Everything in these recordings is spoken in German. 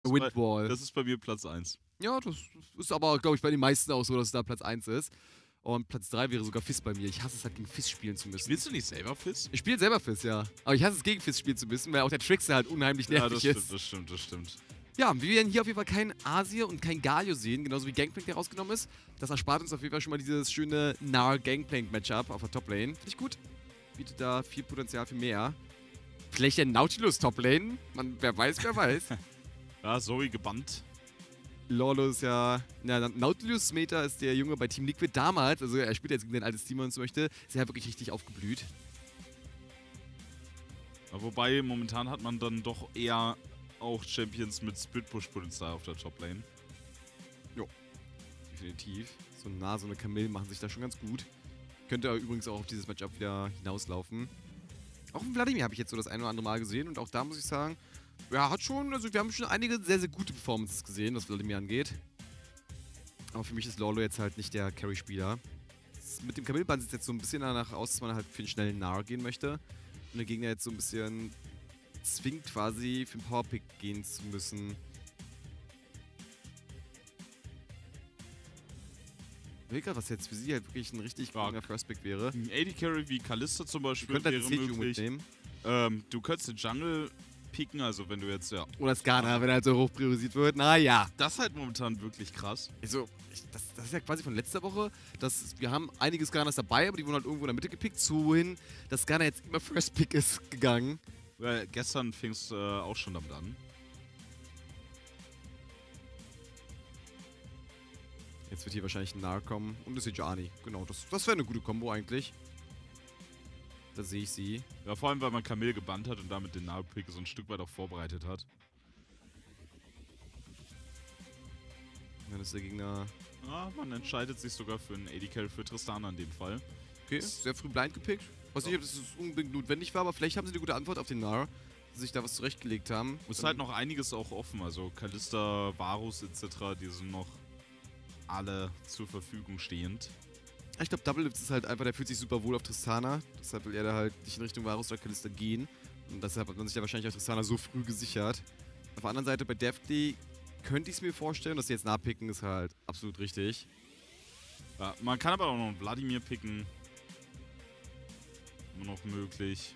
Windwall. Das ist bei mir Platz 1. Ja, das ist aber, glaube ich, bei den meisten auch so, dass es da Platz 1 ist. Und Platz 3 wäre sogar Fizz bei mir. Ich hasse es halt, gegen Fizz spielen zu müssen. Spielst du nicht selber Fizz? Ich spiele selber Fizz, ja. Aber ich hasse es, gegen Fizz spielen zu müssen, weil auch der Trickster halt unheimlich nervig ist. Das stimmt. Ja, wir werden hier auf jeden Fall kein Asir und kein Galio sehen, genauso wie Gangplank, der rausgenommen ist. Das erspart uns auf jeden Fall schon mal dieses schöne Gnar-Gangplank-Matchup auf der Toplane. Finde ich gut. Bietet da viel Potenzial für mehr. Vielleicht der Nautilus-Toplane? Wer weiß. Ja, Zoe gebannt. Lolo ist ja. Nautilus Meta ist der Junge bei Team Liquid damals. Also er spielt jetzt gegen ein altes Team, wenn man so möchte. Ist ja wirklich richtig aufgeblüht. Ja, wobei, momentan hat man dann doch eher auch Champions mit Split-Push-Potenzial auf der Top-Lane. Jo. Definitiv. So ein Nase und eine Camille machen sich da schon ganz gut. Könnte er übrigens auch auf dieses Matchup wieder hinauslaufen. Auch in Vladimir habe ich jetzt so das ein oder andere Mal gesehen. Und auch da muss ich sagen, ja, wir haben schon einige sehr, sehr gute Performances gesehen, was Vladimir angeht. Aber für mich ist Lolo jetzt halt nicht der Carry-Spieler. Mit dem Camille-Band sieht es jetzt so ein bisschen danach aus, dass man halt für einen schnellen Gnar gehen möchte. Und der Gegner jetzt so ein bisschen zwingt quasi für den Powerpick gehen zu müssen. Ich will grad, was jetzt für sie halt wirklich ein richtig guter First-Pick wäre. Ein AD-Carry wie Kalista zum Beispiel wäre möglich. Mitnehmen. Du könntest den Jungle picken, also wenn du jetzt, ja... Oder Skana, wenn er halt so hoch priorisiert wird. Naja. Das ist halt momentan wirklich krass. Also, das ist ja quasi von letzter Woche. Wir haben einige Skanas dabei, aber die wurden halt irgendwo in der Mitte gepickt. So wohin, dass Skana jetzt immer First Pick ist gegangen. Weil gestern fing es auch schon damit an. Jetzt wird hier wahrscheinlich ein Gnar kommen und eine Sejuani. Genau, das wäre eine gute Kombo eigentlich. Da sehe ich sie. Ja, vor allem, weil man Camille gebannt hat und damit den Gnar-Pick so ein Stück weit auch vorbereitet hat. Dann ist der Gegner... Ah, man entscheidet sich sogar für einen AD-Carry für Tristana in dem Fall. Okay, sehr früh blind gepickt. Weiß nicht, ob das unbedingt notwendig war, aber vielleicht haben sie eine gute Antwort auf den Gnar, dass sie sich da was zurechtgelegt haben. Es ist halt noch einiges auch offen, also Kalista, Varus etc., die sind noch alle zur Verfügung stehend. Ich glaube, Double Lips ist halt einfach, der fühlt sich super wohl auf Tristana. Deshalb will er da halt nicht in Richtung Varus oder Kalista gehen. Und deshalb hat man sich da wahrscheinlich auf Tristana so früh gesichert. Auf der anderen Seite bei Deftly könnte ich es mir vorstellen, dass sie jetzt nachpicken, ist halt absolut richtig. Ja, man kann aber auch noch einen Vladimir picken. Immer noch möglich.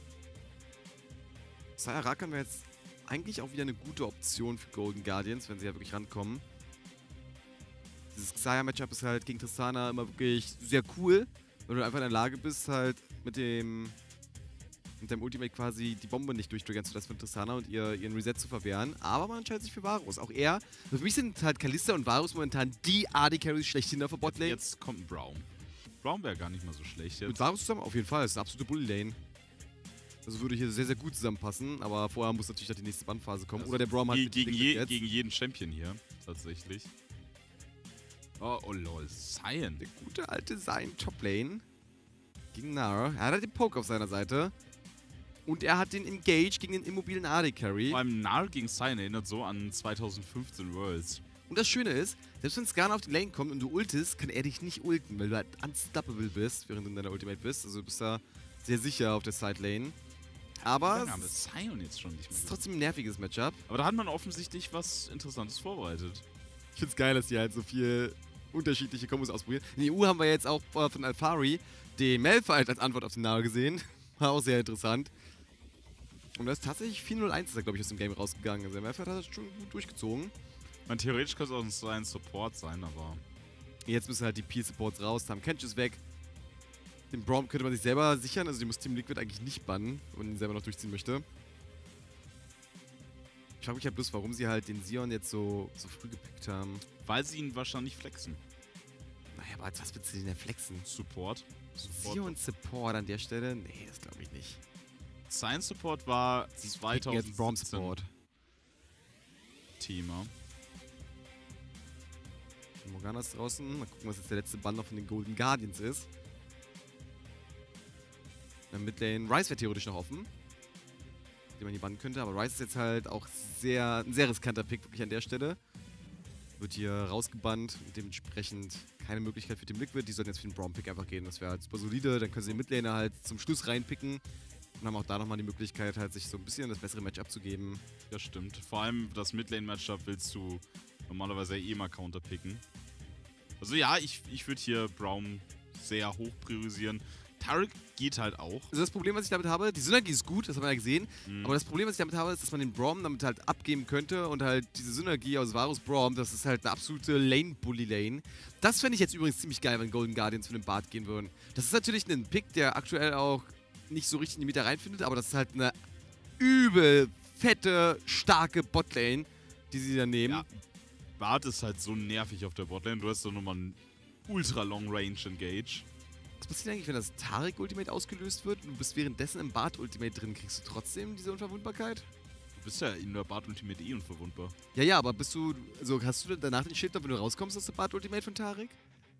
Saya Rakan wäre jetzt eigentlich auch wieder eine gute Option für Golden Guardians, wenn sie ja wirklich rankommen. Dieses Xayah-Matchup ist halt gegen Tristana immer wirklich sehr cool, weil du einfach in der Lage bist, halt mit deinem Ultimate quasi die Bombe nicht durchtriggern zu lassen von Tristana und ihren Reset zu verwehren. Aber man entscheidet sich für Varus. Auch er. Für mich sind halt Kalista und Varus momentan die AD-Carries schlechthin auf der Botlane. Jetzt kommt ein Braum. Braum wäre gar nicht mal so schlecht jetzt. Mit Varus zusammen? Auf jeden Fall. Das ist eine absolute Bully-Lane. Also würde hier sehr, sehr gut zusammenpassen. Aber vorher muss natürlich noch die nächste Bandphase kommen. Also oder der Braum hat gegen jeden Champion hier, tatsächlich. Oh lol, Sion. Der gute alte Sion Toplane. Gegen Gnar. Er hat halt den Poke auf seiner Seite. Und er hat den Engage gegen den immobilen AD-Carry. Vor allem Gnar gegen Sion erinnert so an 2015 Worlds. Und das Schöne ist, selbst wenn Skana auf die Lane kommt und du ultest, kann er dich nicht ulten, weil du halt unstoppable bist, während du in deiner Ultimate bist. Also du bist da sehr sicher auf der Side-Lane. Aber es Sion jetzt schon nicht mehr. Ist trotzdem ein nerviges Matchup. Aber da hat man offensichtlich was Interessantes vorbereitet. Ich find's geil, dass die halt so viel unterschiedliche Kombos ausprobieren. In der EU haben wir jetzt auch von Alphari den Malphite als Antwort auf den Nahel gesehen. War auch sehr interessant. Und das ist tatsächlich 4-0-1 ist er, glaube ich, aus dem Game rausgegangen. Also der Malphite hat das schon gut durchgezogen. Man, theoretisch könnte es auch ein Support sein, aber... Jetzt müssen halt die Peel-Supports raus. Tam Kench ist weg. Den Braum könnte man sich selber sichern. Also die muss Team Liquid eigentlich nicht bannen, wenn man ihn selber noch durchziehen möchte. Ich frage mich halt bloß, warum sie halt den Sion jetzt so früh gepickt haben. Weil sie ihn wahrscheinlich flexen. Naja, aber was willst du denn flexen? Support. Sion Support an der Stelle? Nee, das glaube ich nicht. Science Support war 2017 jetzt Braum Support. Thema. Morgana ist draußen. Mal gucken, was jetzt der letzte Bann noch von den Golden Guardians ist. Dann Midlane. Ryze wäre theoretisch noch offen, den man hier bannen könnte. Aber Ryze ist jetzt halt auch ein sehr riskanter Pick wirklich an der Stelle. Wird hier rausgebannt und dementsprechend keine Möglichkeit für Team Liquid. Die sollten jetzt für den Braum-Pick einfach gehen. Das wäre halt super solide. Dann können sie den Midlaner halt zum Schluss reinpicken. Und haben auch da nochmal die Möglichkeit, halt sich so ein bisschen das bessere Matchup zu geben. Das stimmt. Vor allem das Midlane-Matchup willst du normalerweise eh mal counterpicken. Also ja, ich würde hier Braum sehr hoch priorisieren. Taric geht halt auch. Also das Problem, was ich damit habe, die Synergie ist gut, das haben wir ja gesehen. Aber das Problem, was ich damit habe, ist, dass man den Braum damit halt abgeben könnte und halt diese Synergie aus Varus Braum, das ist halt eine absolute Lane-Bully-Lane. Das fände ich jetzt übrigens ziemlich geil, wenn Golden Guardians für den Bart gehen würden. Das ist natürlich ein Pick, der aktuell auch nicht so richtig in die Mitte reinfindet, aber das ist halt eine übel fette, starke Botlane, die sie dann nehmen. Ja. Bart ist halt so nervig auf der Botlane. Du hast doch nochmal einen ultra long range Engage. Was passiert eigentlich, wenn das Taric-Ultimate ausgelöst wird und du bist währenddessen im Bart-Ultimate drin? Kriegst du trotzdem diese Unverwundbarkeit? Du bist ja in der Bart-Ultimate eh unverwundbar. Ja, ja, aber bist du, also hast du danach den Schild, wenn du rauskommst aus der Bart-Ultimate von Taric?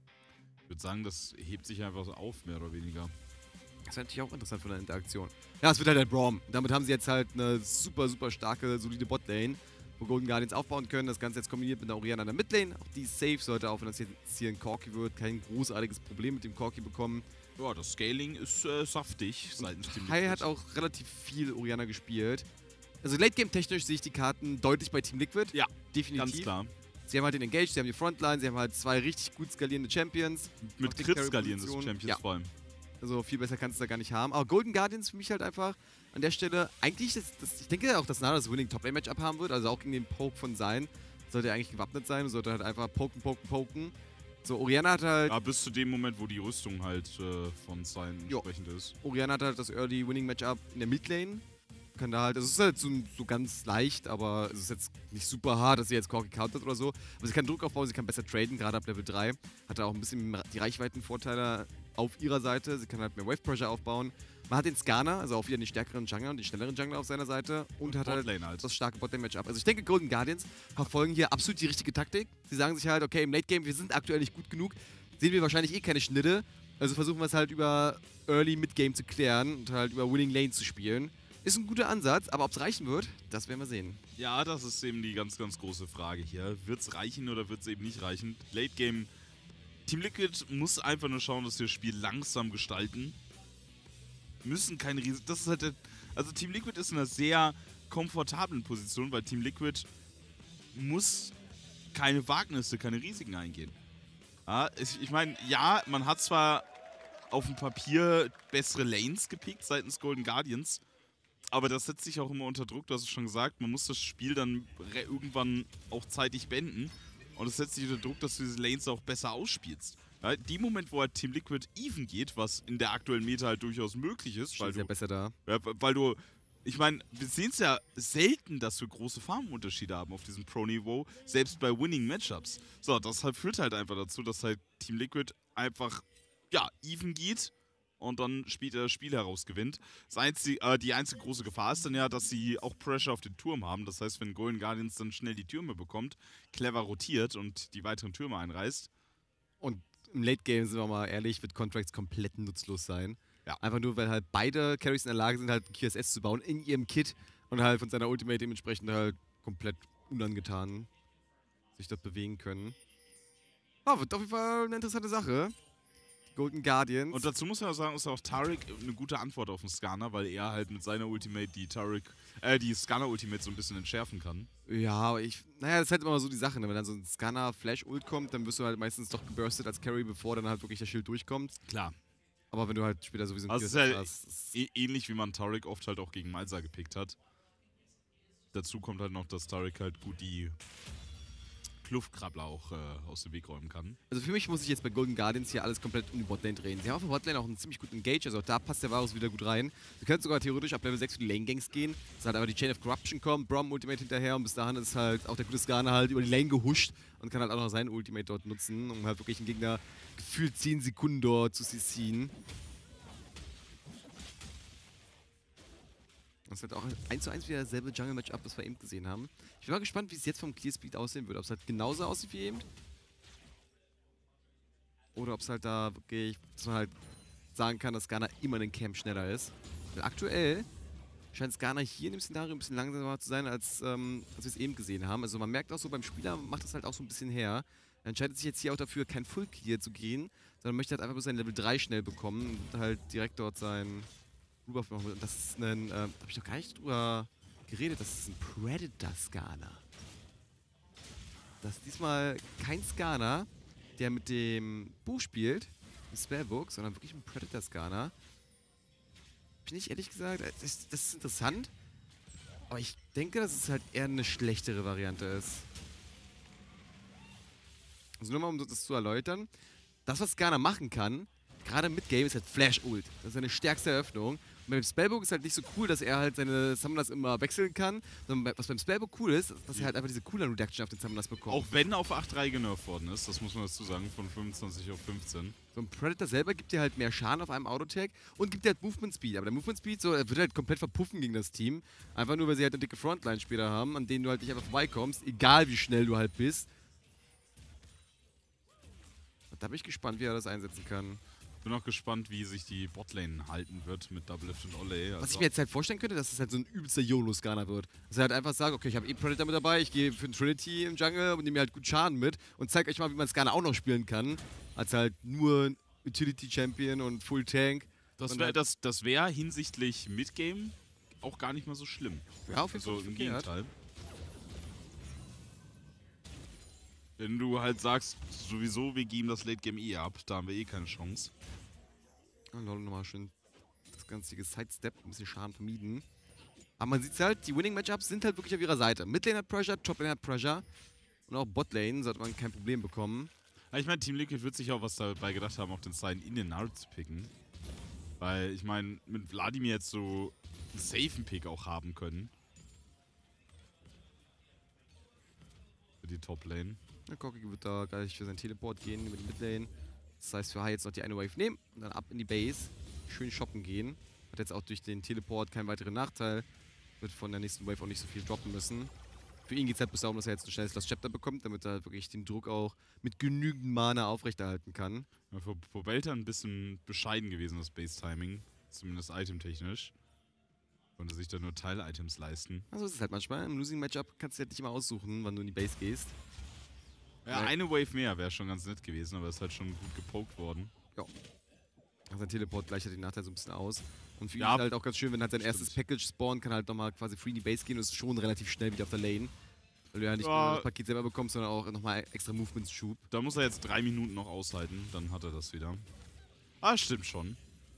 Ich würde sagen, das hebt sich einfach so auf, mehr oder weniger. Das ist natürlich auch interessant von der Interaktion. Ja, es wird halt ein Braum. Damit haben sie jetzt halt eine super, super starke, solide Botlane, wo Golden Guardians aufbauen können. Das Ganze jetzt kombiniert mit einer Orianna in der Midlane. Auch die ist safe, sollte auch, wenn das jetzt hier ein Corki wird, kein großartiges Problem mit dem Corki bekommen. Ja, das Scaling ist saftig seitens Team Hai Liquid. hat auch relativ viel Orianna gespielt. Also Late-Game-technisch sehe ich die Karten deutlich bei Team Liquid. Ja, definitiv. ganz klar. Sie haben halt den Engage, sie haben die Frontline, sie haben halt zwei richtig gut skalierende Champions. Mit Auf den Crit skalieren das Carry-Positionen. Champions vor allem. Also viel besser kannst du da gar nicht haben. Aber Golden Guardians für mich halt einfach an der Stelle, eigentlich, ich denke auch, dass Nana das Winning Top-Lane-Matchup haben wird, also auch gegen den Poke von sein. Sollte er eigentlich gewappnet sein und sollte halt einfach poken. So, Orianna hat halt, Ja, bis zu dem Moment, wo die Rüstung halt von sein entsprechend ist. Orianna hat halt das Early Winning Matchup in der Midlane. Kann da halt, also es ist halt so ganz leicht, aber es ist jetzt nicht super hart, dass sie jetzt Corki countert oder so. Aber sie kann Druck aufbauen, sie kann besser traden, gerade ab Level 3. Hat da auch ein bisschen die Reichweitenvorteile auf ihrer Seite. Sie kann halt mehr Wave Pressure aufbauen. Man hat den Skarner, also auch wieder den stärkeren Jungler und den schnelleren Jungler auf seiner Seite. Und hat halt das starke Botlane-Matchup. Also ich denke, Golden Guardians verfolgen hier absolut die richtige Taktik. Sie sagen sich halt, okay, im Late-Game, wir sind aktuell nicht gut genug. Sehen wir wahrscheinlich eh keine Schnitte. Also versuchen wir es halt über Early Mid-Game zu klären und halt über Winning Lane zu spielen. Ist ein guter Ansatz, aber ob es reichen wird, das werden wir sehen. Ja, das ist eben die ganz, ganz große Frage hier. Wird es reichen oder wird es eben nicht reichen? Late Game, Team Liquid muss einfach nur schauen, dass wir das Spiel langsam gestalten. Müssen keine Riesen... Das ist halt... Also Team Liquid ist in einer sehr komfortablen Position, weil Team Liquid muss keine Wagnisse, keine Risiken eingehen. Ja, ich meine, ja, man hat zwar auf dem Papier bessere Lanes gepickt seitens Golden Guardians, aber das setzt sich auch immer unter Druck, du hast es schon gesagt, man muss das Spiel dann irgendwann auch zeitig beenden. Und es setzt sich unter Druck, dass du diese Lanes auch besser ausspielst. Ja, die Moment, wo halt Team Liquid even geht, was in der aktuellen Meta halt durchaus möglich ist, weil ja besser da. Ja, weil du, ich meine, wir sehen es ja selten, dass wir große Farmunterschiede haben auf diesem Pro-Niveau, selbst bei Winning-Matchups. So, das halt führt halt einfach dazu, dass halt Team Liquid einfach, ja, even geht und dann später das Spiel herausgewinnt. Die einzige große Gefahr ist dann ja, dass sie auch Pressure auf den Turm haben. Das heißt, wenn Golden Guardians dann schnell die Türme bekommt, clever rotiert und die weiteren Türme einreißt. Und im Late Game, sind wir mal ehrlich, wird Contracts komplett nutzlos sein. Ja. Einfach nur, weil halt beide Carries in der Lage sind, halt ein QSS zu bauen in ihrem Kit und halt von seiner Ultimate dementsprechend halt komplett unangetan sich dort bewegen können. Oh, wird auf jeden Fall eine interessante Sache. Golden Guardians. Und dazu muss man sagen, ist auch Taric eine gute Antwort auf den Skarner, weil er halt mit seiner Ultimate die Skarner-Ultimate so ein bisschen entschärfen kann. Ja, aber naja, das ist halt immer so die Sache, ne? Wenn dann so ein Skarner-Flash-Ult kommt, dann wirst du halt meistens doch geburstet als Carry, bevor dann halt wirklich das Schild durchkommt. Klar. Aber wenn du halt später sowieso Also es ist halt ähnlich, wie man Taric oft halt auch gegen Malzahar gepickt hat. Dazu kommt halt noch, dass Taric halt gut die Kluftkrabbler auch aus dem Weg räumen kann. Also für mich muss ich jetzt bei Golden Guardians hier alles komplett um die Botlane drehen. Sie haben auf der Botlane auch einen ziemlich guten Engage, also auch da passt der Varus wieder gut rein. Sie können sogar theoretisch ab Level 6 für die Lane-Gangs gehen, dass halt aber die Chain of Corruption kommt, Braum Ultimate hinterher und bis dahin ist halt auch der gute Skarner halt über die Lane gehuscht und kann halt auch noch sein Ultimate dort nutzen, um halt wirklich einen Gegner gefühlt 10 Sekunden dort zu CCen. Das ist halt auch 1:1 wieder dasselbe Jungle-Matchup, das wir eben gesehen haben. Ich bin mal gespannt, wie es jetzt vom Clear-Speed aussehen wird. Ob es halt genauso aussieht wie eben. Oder ob es halt da wirklich, dass man halt sagen kann, dass Skarner immer in den Camp schneller ist. Weil aktuell scheint Skarner hier in dem Szenario ein bisschen langsamer zu sein, als wir es eben gesehen haben. Also man merkt auch so, beim Spieler macht das halt auch so ein bisschen her. Er entscheidet sich jetzt hier auch dafür, kein Full-Clear zu gehen, sondern möchte halt einfach bloß sein Level 3 schnell bekommen und halt direkt dort sein Rudolph noch mit. Und das ist ein, da habe ich noch gar nicht drüber geredet, das ist ein Predator-Scanner. Das ist diesmal kein Scanner, der mit dem Buch spielt, im Spellbook, sondern wirklich ein Predator-Scanner. Bin ich ehrlich gesagt, das ist interessant. Aber ich denke, dass es halt eher eine schlechtere Variante ist. Also nur mal, um das zu erläutern. Das, was Scanner machen kann, gerade mit Game, ist halt Flash-Ult. Das ist seine stärkste Eröffnung. Und beim Spellbook ist halt nicht so cool, dass er halt seine Summoners immer wechseln kann. Sondern was beim Spellbook cool ist, dass er halt einfach diese Cooldown-Reduction auf den Summoners bekommt. Auch wenn auf 8.3 genervt worden ist, das muss man dazu sagen, von 25 auf 15. So ein Predator selber gibt dir halt mehr Schaden auf einem Autotag und gibt dir halt Movement Speed. Aber der Movement Speed so, wird halt komplett verpuffen gegen das Team. Einfach nur, weil sie halt eine dicke Frontline später haben, an denen du halt nicht einfach vorbeikommst, egal wie schnell du halt bist. Und da bin ich gespannt, wie er das einsetzen kann. Bin auch gespannt, wie sich die Botlane halten wird mit Double Lift und Olay. Also Was ich mir jetzt halt vorstellen könnte, dass es halt so ein übelster YOLO-Scanner wird. Dass er halt einfach sagt, okay, ich habe eh Predator mit dabei, ich gehe für den Trinity im Jungle und nehme mir halt gut Schaden mit und zeig euch mal, wie man Scanner auch noch spielen kann. Als halt nur Utility-Champion und Full-Tank. Das wär hinsichtlich Midgame auch gar nicht mal so schlimm. Ja, auf jeden Fall. Also im Gegenteil. Wenn du halt sagst, sowieso, wir geben das Late Game eh ab, da haben wir eh keine Chance. Oh, lol, nochmal schön das ganze Sidestep, ein bisschen Schaden vermieden. Aber man sieht halt, die Winning-Matchups sind halt wirklich auf ihrer Seite. Midlane hat Pressure, Toplane hat Pressure. Und auch Botlane sollte man kein Problem bekommen. Aber ich meine, Team Liquid wird sich auch was dabei gedacht haben, auch den Sign in den Nard zu picken. Weil, ich meine, mit Vladimir jetzt so einen safen Pick auch haben können. Für die Toplane. Der Koki wird da gleich für seinen Teleport gehen über die Midlane. Das heißt, für High jetzt noch die eine Wave nehmen und dann ab in die Base. Schön shoppen gehen. Hat jetzt auch durch den Teleport keinen weiteren Nachteil. Wird von der nächsten Wave auch nicht so viel droppen müssen. Für ihn geht es halt bis darum, dass er jetzt ein schnelles Last Chapter bekommt, damit er halt wirklich den Druck auch mit genügend Mana aufrechterhalten kann. Ja, für Belter ein bisschen bescheiden gewesen, das Base-Timing. Zumindest itemtechnisch. Konnte sich da nur Teil-Items leisten. Also ist es halt manchmal. Im Losing-Matchup kannst du halt nicht immer aussuchen, wann du in die Base gehst. Ja, eine Wave mehr wäre schon ganz nett gewesen, aber ist halt schon gut gepoked worden. Ja. Also sein Teleport gleicht halt den Nachteil so ein bisschen aus. Und für ihn Ja, ist halt auch ganz schön, wenn halt sein erstes stimmt. Package spawnt, kann halt nochmal quasi free in die Base gehen und ist schon relativ schnell wieder auf der Lane. Weil du ja nicht Ja. nur das Paket selber bekommst, sondern auch nochmal extra Movements-Schub. Da muss er jetzt 3 Minuten noch aushalten, dann hat er das wieder. Ah, stimmt schon.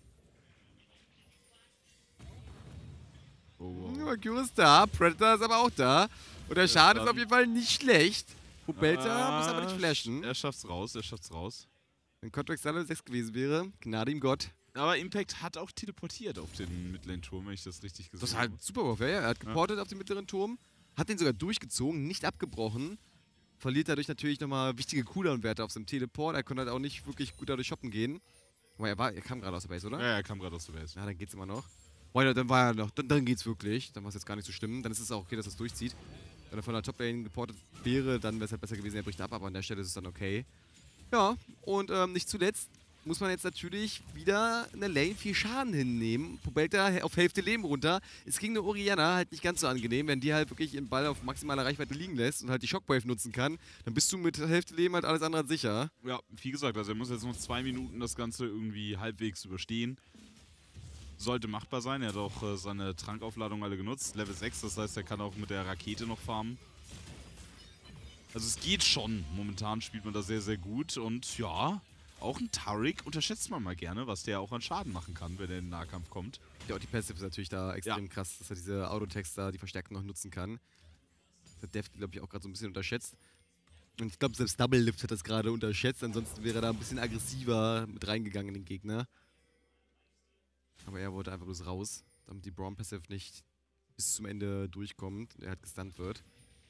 Oh, wow. Ja, Cure ist da, Predator ist aber auch da. Und der Schaden ist auf jeden Fall nicht schlecht. Belter muss aber nicht flashen. Er schafft's raus, er schafft's raus. Wenn Contract Level 6 gewesen wäre, Gnade ihm Gott. Aber Impact hat auch teleportiert auf den Midlane-Turm, wenn ich das richtig gesehen Das ist habe. halt super Wurf, ja. Er hat geportet auf den mittleren Turm, hat den sogar durchgezogen, nicht abgebrochen. Verliert dadurch natürlich nochmal wichtige Cooldown-Werte auf seinem Teleport. Er konnte halt auch nicht wirklich gut dadurch shoppen gehen. Aber er kam gerade aus der Base, oder? Ja, er kam gerade aus der Base. Ja, dann geht's immer noch. Boah, dann war er noch. Dann geht's wirklich. Dann war es jetzt gar nicht so schlimm. Dann ist es auch okay, dass er es durchzieht. Wenn er von der Top-Lane geportet wäre, dann wäre es halt besser gewesen, er bricht ab, aber an der Stelle ist es dann okay. Ja, und nicht zuletzt muss man jetzt natürlich wieder in der Lane viel Schaden hinnehmen. Pobelta auf Hälfte Leben runter. Ist gegen eine Orianna halt nicht ganz so angenehm, wenn die halt wirklich ihren Ball auf maximaler Reichweite liegen lässt und halt die Shockwave nutzen kann, dann bist du mit Hälfte Leben halt alles andere als sicher. Ja, wie gesagt, also er muss jetzt noch 2 Minuten das Ganze irgendwie halbwegs überstehen. Sollte machbar sein, er hat auch seine Trankaufladung alle genutzt. Level 6, das heißt, er kann auch mit der Rakete noch farmen. Also es geht schon. Momentan spielt man da sehr, sehr gut. Und ja, auch ein Taric unterschätzt man mal gerne, was der auch an Schaden machen kann, wenn er in den Nahkampf kommt. Ja, und die Passive ist natürlich da extrem krass, dass er diese Autotext da, die Verstärkung noch nutzen kann. Das hat Def, glaube ich, auch gerade so ein bisschen unterschätzt. Und ich glaube, selbst Double Lift hat das gerade unterschätzt, ansonsten wäre er da ein bisschen aggressiver mit reingegangen in den Gegner. Aber er wollte einfach bloß raus, damit die Braum Passive nicht bis zum Ende durchkommt und er halt gestunt wird.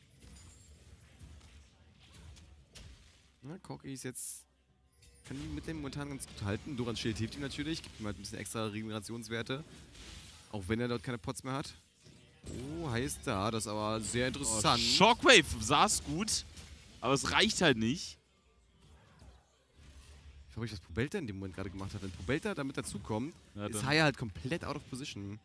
Na, Corki ist jetzt. Kann die mit dem momentan ganz gut halten. Doran Schild hilft ihm natürlich, gibt ihm halt ein bisschen extra Regenerationswerte. Auch wenn er dort keine Pots mehr hat. Oh, heißt da, das ist aber sehr interessant. Oh, Shockwave saß gut, aber es reicht halt nicht. Ich frage mich, was Pobelta in dem Moment gerade gemacht hat. Wenn Pobelta damit dazukommt, Ja, ist Haya halt komplett out of position.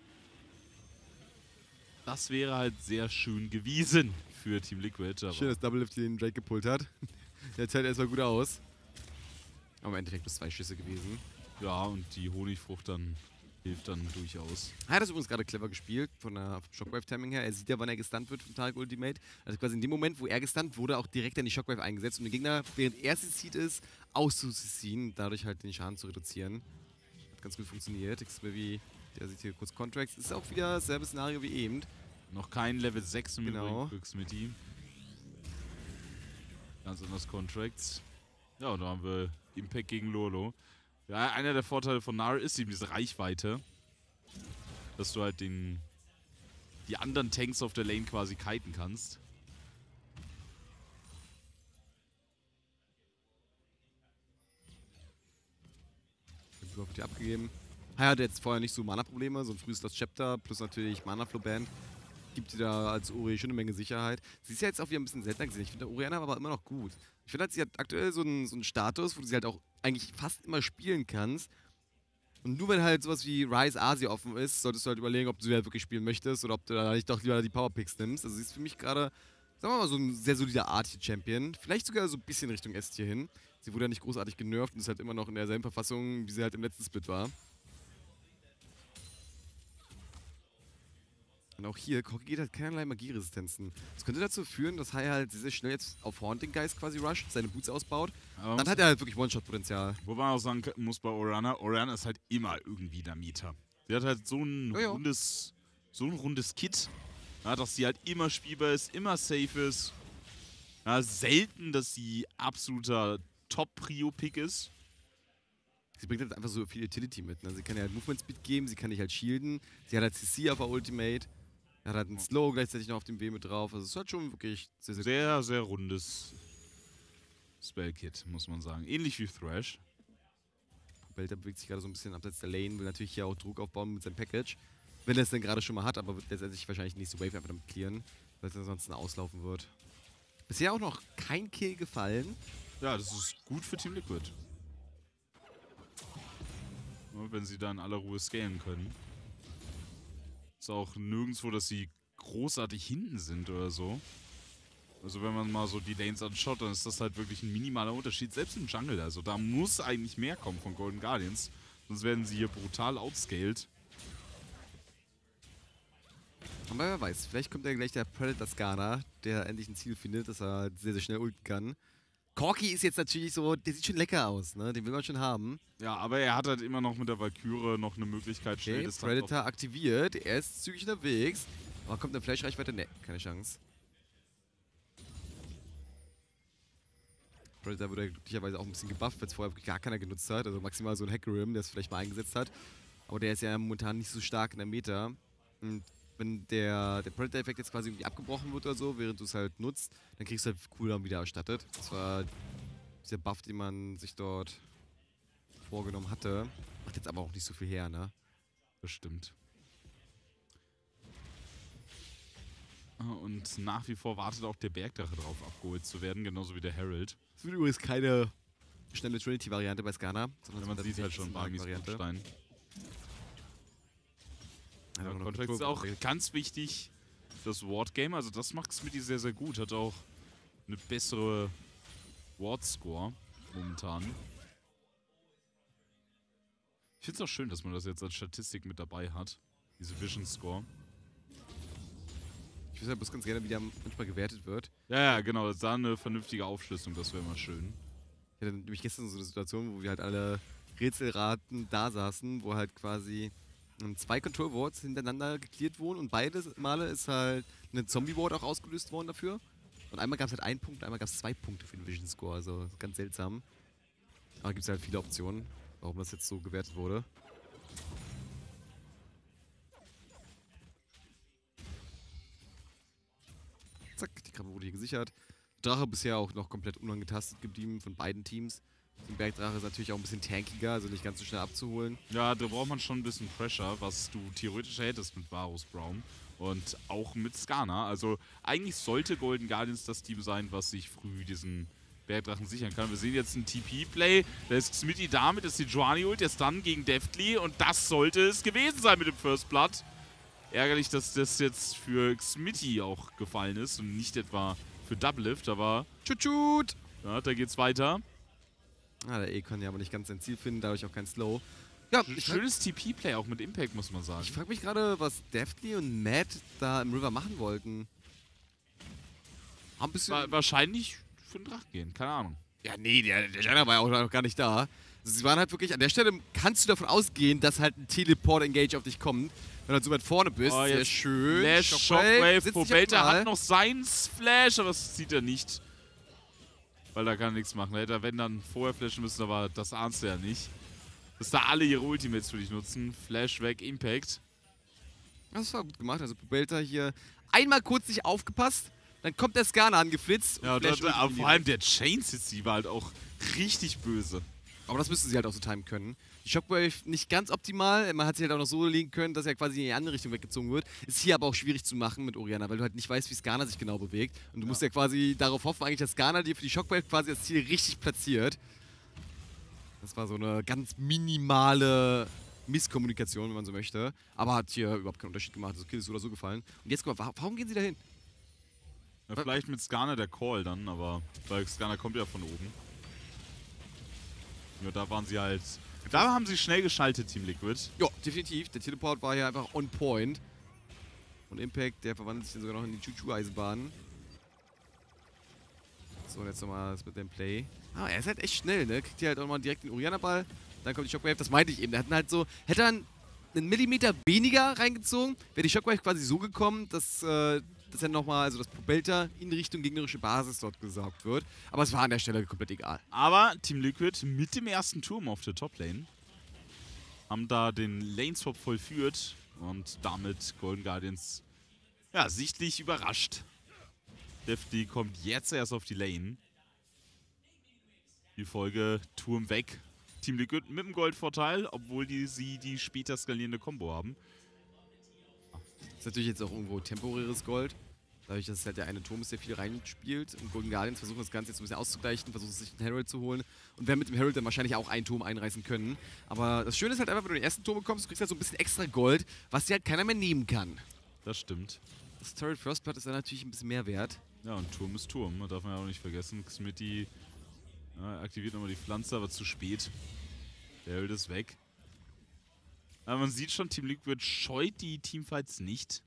Das wäre halt sehr schön gewesen für Team Liquid. Aber Schön, dass Double Lift den Drake gepullt hat. Der zählt erstmal gut aus. Aber im Endeffekt bloß 2 Schüsse gewesen. ja, und die Honigfrucht dann Hilft dann durchaus. Er hat das übrigens gerade clever gespielt, von der Shockwave-Timing her. Er sieht ja, wann er gestunt wird vom Tarek Ultimate. Also quasi in dem Moment, wo er gestunt wurde, auch direkt an die Shockwave eingesetzt, um den Gegner, während er CC'd ist, auszuziehen, dadurch halt den Schaden zu reduzieren. Hat ganz gut funktioniert. Xmivy, der sieht hier kurz Contracts. Ist auch wieder dasselbe Szenario wie eben. Noch kein Level 6 im Genau. Übrigen für Xmity. Ganz anders Contracts. Ja, und da haben wir Impact gegen Lolo. Ja, einer der Vorteile von Nara ist eben diese Reichweite. Dass du halt die anderen Tanks auf der Lane quasi kiten kannst. Wird hier abgegeben. Hai hat jetzt vorher nicht so Mana-Probleme, so ein frühes Lost Chapter plus natürlich Mana-Flow-Band. Gibt dir da als Ori schon eine Menge Sicherheit. Sie ist ja jetzt auch wieder ein bisschen seltener gesehen. Ich finde, Orianna aber immer noch gut. Ich finde halt, sie hat aktuell so einen Status, wo du sie halt auch eigentlich fast immer spielen kannst. Und nur wenn halt sowas wie Ryze Asia offen ist, solltest du halt überlegen, ob du sie halt wirklich spielen möchtest oder ob du da nicht doch lieber die Powerpicks nimmst. Also sie ist für mich gerade, sagen wir mal, so ein sehr solider A-Tier-Champion. Vielleicht sogar so ein bisschen Richtung S-Tier hin. Sie wurde ja nicht großartig genervt und ist halt immer noch in derselben Verfassung, wie sie halt im letzten Split war. Und auch hier, Corki geht halt keinerlei Magieresistenzen. Das könnte dazu führen, dass Hai halt sehr, sehr schnell jetzt auf Haunting Geist quasi rusht, seine Boots ausbaut. Dann hat er halt wirklich One-Shot-Potenzial. Wo man auch sagen muss bei Orianna, Orianna ist halt immer irgendwie der Mieter. Sie hat halt so ein rundes Kit, ja, dass sie halt immer spielbar ist, immer safe ist. Ja, selten, dass sie absoluter Top-Prio-Pick ist. Sie bringt halt einfach so viel Utility mit. Ne? Sie kann ja halt Movement Speed geben, sie kann dich halt shielden. Sie hat halt CC auf der Ultimate. Er hat halt einen Slow gleichzeitig noch auf dem W mit drauf. Also es ist halt schon wirklich sehr, sehr, Sehr, sehr rundes Spellkit, muss man sagen. Ähnlich wie Thrash. Belter bewegt sich gerade so ein bisschen abseits der Lane, will natürlich hier auch Druck aufbauen mit seinem Package. Wenn er es denn gerade schon mal hat, aber wird letztendlich wahrscheinlich die nächste Wave einfach damit clearen, weil es ansonsten auslaufen wird. Bisher auch noch kein Kill gefallen. Ja, das ist gut für Team Liquid. Ja, wenn sie da in aller Ruhe scalen können. Ist auch nirgendwo, dass sie großartig hinten sind oder so. Also wenn man mal so die Lanes anschaut, dann ist das halt wirklich ein minimaler Unterschied. Selbst im Jungle, also da muss eigentlich mehr kommen von Golden Guardians. Sonst werden sie hier brutal outscaled. Aber wer weiß, vielleicht kommt ja gleich der Predator Skarner, der endlich ein Ziel findet, dass er sehr, sehr schnell ulten kann. Corki ist jetzt natürlich so, der sieht schon lecker aus, ne? Den will man schon haben. Ja, aber er hat halt immer noch mit der Valkyrie noch eine Möglichkeit, schnell Okay, das Predator aktiviert, er ist zügig unterwegs. Aber kommt eine Flash-Reichweite? Ne, keine Chance. Predator wurde glücklicherweise auch ein bisschen gebufft, weil es vorher wirklich gar keiner genutzt hat. Also maximal so ein Hackerim, der es vielleicht mal eingesetzt hat. Aber der ist ja momentan nicht so stark in der Meta. Und wenn der Predator-Effekt jetzt quasi irgendwie abgebrochen wird oder so, während du es halt nutzt, dann kriegst du halt Cooldown wieder erstattet. Das war dieser Buff, den man sich dort vorgenommen hatte. Macht jetzt aber auch nicht so viel her, ne? Das stimmt. Und nach wie vor wartet auch der Bergdrache drauf, abgeholt zu werden, genauso wie der Herald. Es wird übrigens keine schnelle Trinity-Variante bei Skarner, sondern Ja, man sieht halt schon Barmis Stein. Ja, Contract ist auch ganz wichtig, das Ward-Game, also das macht Smitty sehr, sehr gut. Hat auch eine bessere Ward-Score momentan. Ich finde es auch schön, dass man das jetzt als Statistik mit dabei hat, diese Vision-Score. Ich weiß ja bloß ganz gerne, wie der manchmal gewertet wird. Ja, genau, das ist da eine vernünftige Aufschlüsselung, das wäre mal schön. Ich hatte nämlich gestern so eine Situation, wo wir halt alle Rätselraten da saßen, wo halt quasi 2 Control Wards hintereinander geklärt wurden und beide Male ist halt eine Zombie Ward auch ausgelöst worden dafür. Und einmal gab es halt 1 Punkt, einmal gab es 2 Punkte für den Vision Score, also ganz seltsam. Aber gibt es halt viele Optionen, warum das jetzt so gewertet wurde. Zack, die Krabbe wurde hier gesichert. Drache bisher auch noch komplett unangetastet geblieben von beiden Teams. Der Bergdrache ist natürlich auch ein bisschen tankiger, also nicht ganz so schnell abzuholen. Ja, da braucht man schon ein bisschen Pressure, was du theoretisch hättest mit Varus Braum und auch mit Skarner. Also eigentlich sollte Golden Guardians das Team sein, was sich früh diesen Bergdrachen sichern kann. Wir sehen jetzt einen TP-Play, da ist Smitty da mit der Sejuani-Ult, der Stun gegen Deftly und das sollte es gewesen sein mit dem First Blood. Ärgerlich, dass das jetzt für Smitty auch gefallen ist und nicht etwa für Doublelift, aber ja, da geht's weiter. Ah, der E kann ja aber nicht ganz sein Ziel finden, dadurch auch kein Slow. Ja, Schönes TP-Play auch mit Impact, muss man sagen. ich frage mich gerade, was Deftly und Matt da im River machen wollten. Haben ein bisschen... Wahrscheinlich für den Drach gehen, keine Ahnung. Ja, nee, der Jana war ja auch noch gar nicht da. Also sie waren halt wirklich, an der Stelle kannst du davon ausgehen, dass halt ein Teleport-Engage auf dich kommt. Wenn du halt so weit vorne bist, Oh, sehr jetzt schön. Flash, Shockwave, sitzt sich Pobelter mal. hat noch seinen Flash, aber das sieht er nicht. Weil da kann er nichts machen. Hätte er, wenn, dann vorher flashen müssen, aber das ahnst du ja nicht. Dass da alle ihre Ultimates für dich nutzen. Flash weg, Impact. Das war gut gemacht. Also Pobelta hier einmal kurz nicht aufgepasst, dann kommt der Skana angeflitzt. Ja, und Flash aber Ulti vor allem der Chain-City war halt auch richtig böse. Aber das müssten sie halt auch so timen können. Die Shockwave nicht ganz optimal. Man hat sie halt auch noch so legen können, dass er quasi in die andere Richtung weggezogen wird. Ist hier aber auch schwierig zu machen mit Orianna, weil du halt nicht weißt, wie Skana sich genau bewegt. Und du musst ja quasi darauf hoffen, eigentlich, dass Skana dir für die Shockwave quasi das Ziel richtig platziert. Das war so eine ganz minimale Misskommunikation, wenn man so möchte. Aber hat hier überhaupt keinen Unterschied gemacht. Das Kill ist so oder so gefallen. Und jetzt guck mal, warum gehen sie da hin? Ja, vielleicht mit Skana der Call dann, aber weil Skana kommt ja von oben. Ja, da waren sie halt... Da haben sie schnell geschaltet, Team Liquid. Ja, definitiv. Der Teleport war hier einfach on point. Und Impact, der verwandelt sich dann sogar noch in die Choo-Choo-Eisenbahn. So, und jetzt nochmal das mit dem Play. Ah, er ist halt echt schnell, ne? Kriegt hier halt auch mal direkt den Orianna-Ball. Dann kommt die Shockwave, das meinte ich eben. Der hat halt so, hätte er einen Millimeter weniger reingezogen, wäre die Shockwave quasi so gekommen, dass er nochmal, also dass Pobelta in Richtung gegnerische Basis dort gesaugt wird. Aber es war an der Stelle komplett egal. Aber Team Liquid mit dem ersten Turm auf der Top-Lane haben da den Lane-Swap vollführt und damit Golden Guardians ja, sichtlich überrascht. Deftly kommt jetzt erst auf die Lane. Die Folge Turm weg. Team Liquid mit dem Goldvorteil, obwohl sie die später skalierende Combo haben. Ist natürlich jetzt auch irgendwo temporäres Gold. Dadurch, dass es halt der eine Turm ist, der viel reinspielt. Und Golden Guardians versuchen das Ganze jetzt ein bisschen auszugleichen, versuchen sich den Herald zu holen. Und werden mit dem Herald dann wahrscheinlich auch einen Turm einreißen können. Aber das Schöne ist halt einfach, wenn du den ersten Turm bekommst, du kriegst halt so ein bisschen extra Gold, was dir halt keiner mehr nehmen kann. Das stimmt. Das Turret First Blood ist dann natürlich ein bisschen mehr wert. Ja, und Turm ist Turm, das darf man ja auch nicht vergessen. Xmity aktiviert nochmal die Pflanze, aber zu spät. Der Herald ist weg. Aber man sieht schon, Team Liquid scheut die Teamfights nicht.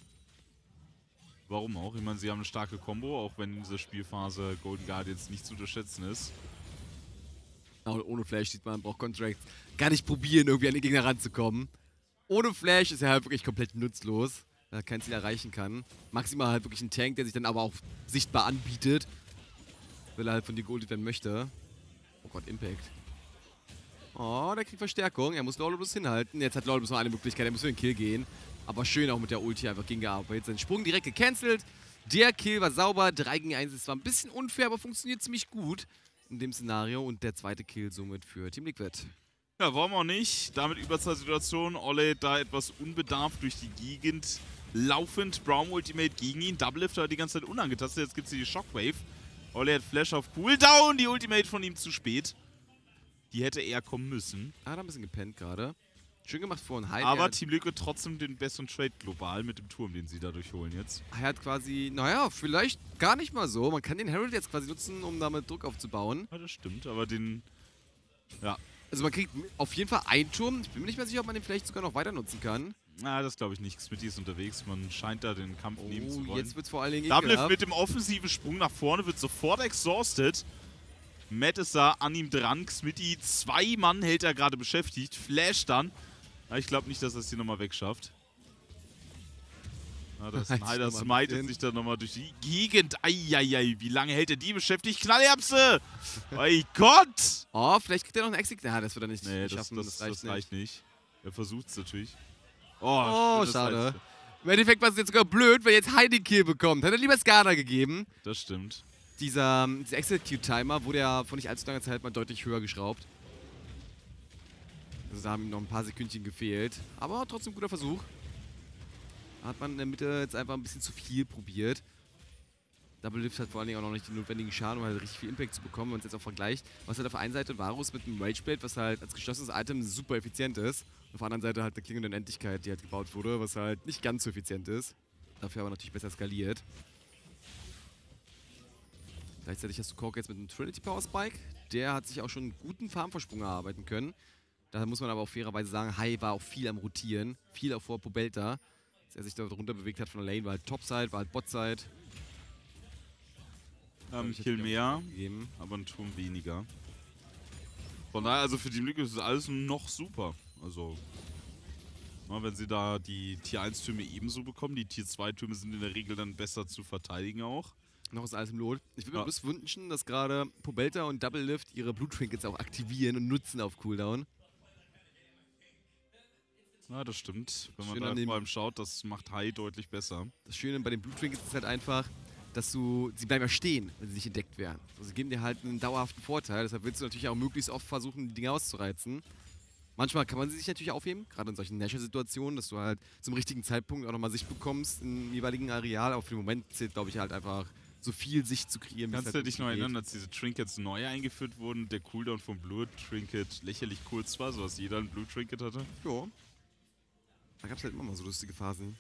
Warum auch? Ich meine, sie haben eine starke Combo, auch wenn in dieser Spielphase Golden Guardians nicht zu unterschätzen ist. Und ohne Flash sieht man, braucht Contract gar nicht probieren, irgendwie an den Gegner ranzukommen. Ohne Flash ist er halt wirklich komplett nutzlos, weil er kein Ziel erreichen kann. Maximal halt wirklich ein Tank, der sich dann aber auch sichtbar anbietet, weil er halt von dir geultet werden möchte. Oh Gott, Impact. Oh, der kriegt Verstärkung. Er muss Lawless hinhalten. Jetzt hat Lawless noch eine Möglichkeit, er muss für den Kill gehen. Aber schön auch mit der Ulti einfach gegengearbeitet. Sein Sprung direkt gecancelt. Der Kill war sauber. 3 gegen 1 ist zwar ein bisschen unfair, aber funktioniert ziemlich gut in dem Szenario. Und der zweite Kill somit für Team Liquid. Ja, warum auch nicht. Damit Überzahlsituation. Olle da etwas unbedarft durch die Gegend laufend. Braum Ultimate gegen ihn. Double Lifter die ganze Zeit unangetastet. Jetzt gibt es hier die Shockwave. Olle hat Flash auf Cooldown. Die Ultimate von ihm zu spät. Die hätte eher kommen müssen. Hat ein bisschen gepennt gerade. Schön gemacht vor ein Hype. Aber Team Liquid trotzdem den besseren Trade global mit dem Turm, den sie dadurch holen jetzt. Er hat quasi, naja, vielleicht gar nicht mal so. Man kann den Herald jetzt quasi nutzen, um damit Druck aufzubauen. Ja, das stimmt, aber den... Ja. Also man kriegt auf jeden Fall einen Turm. Ich bin mir nicht mehr sicher, ob man den vielleicht sogar noch weiter nutzen kann. Na, das glaube ich nicht. Smitty ist unterwegs. Man scheint da den Kampf nehmen zu wollen. Oh, jetzt wird es vor allen Dingen Double mit dem offensiven Sprung nach vorne wird sofort exhausted. Matt ist da an ihm dran. Smitty, 2 Mann hält er gerade beschäftigt. Flash dann. Ja, ich glaube nicht, dass er es hier nochmal wegschafft. Ja, das Snyder smitet sich da nochmal durch die Gegend. Eieiei, wie lange hält er die beschäftigt? Knallerbse! Mein Gott! Oh, vielleicht kriegt er noch einen Exit. Ja, das wird er nicht schaffen. Das reicht nicht. Er versucht es natürlich. Oh, schade. Im Endeffekt war es jetzt sogar blöd, weil jetzt Heidi Kill bekommt. Hätte er lieber Skana gegeben. Das stimmt. Dieser Execute-Timer wurde ja vor nicht allzu langer Zeit mal deutlich höher geschraubt. Also da haben ihm noch ein paar Sekündchen gefehlt. Aber trotzdem guter Versuch. Da hat man in der Mitte jetzt einfach ein bisschen zu viel probiert. Double Lift hat vor allen Dingen auch noch nicht den notwendigen Schaden, um halt richtig viel Impact zu bekommen. Wenn man es jetzt auch vergleicht, was halt auf der einen Seite Varus mit dem Rageblade, was halt als geschlossenes Item super effizient ist. Und auf der anderen Seite halt eine klingende Unendlichkeit, die halt gebaut wurde, was halt nicht ganz so effizient ist. Dafür aber natürlich besser skaliert. Gleichzeitig hast du Cork jetzt mit einem Trinity Power Spike. Der hat sich auch schon einen guten Farmvorsprung erarbeiten können. Da muss man aber auch fairerweise sagen, Hai war auch viel am Rotieren, viel auch vor Pobelta, dass er sich da runter bewegt hat von der Lane, war halt Topside, war halt Botside. Kill mehr, aber ein Turm weniger. Von daher, also für Team Liquid ist alles noch super. Also, na, wenn sie da die Tier 1 Türme ebenso bekommen, die Tier 2 Türme sind in der Regel dann besser zu verteidigen auch. Noch ist alles im Lot. Ich würde mir bloß wünschen, dass gerade Pobelta und Double Lift ihre Blue Trinkets auch aktivieren und nutzen auf Cooldown. Ja, das stimmt. Wenn man da vor allem schaut, das macht Hai deutlich besser. Das Schöne bei den Blue Trinkets ist halt einfach, dass sie bleiben ja stehen, wenn sie nicht entdeckt werden. Also sie geben dir halt einen dauerhaften Vorteil. Deshalb willst du natürlich auch möglichst oft versuchen, die Dinge auszureizen. Manchmal kann man sie sich natürlich aufheben, gerade in solchen Nashor-Situationen, dass du halt zum richtigen Zeitpunkt auch nochmal Sicht bekommst im jeweiligen Areal. Aber für den Moment zählt, glaube ich, halt einfach so viel Sicht zu kreieren. Kannst du dich noch erinnern, als diese Trinkets neu eingeführt wurden, der Cooldown vom Blue Trinket lächerlich kurz war, sodass jeder ein Blue Trinket hatte? Ja. Da gab es halt immer mal so lustige Phasen.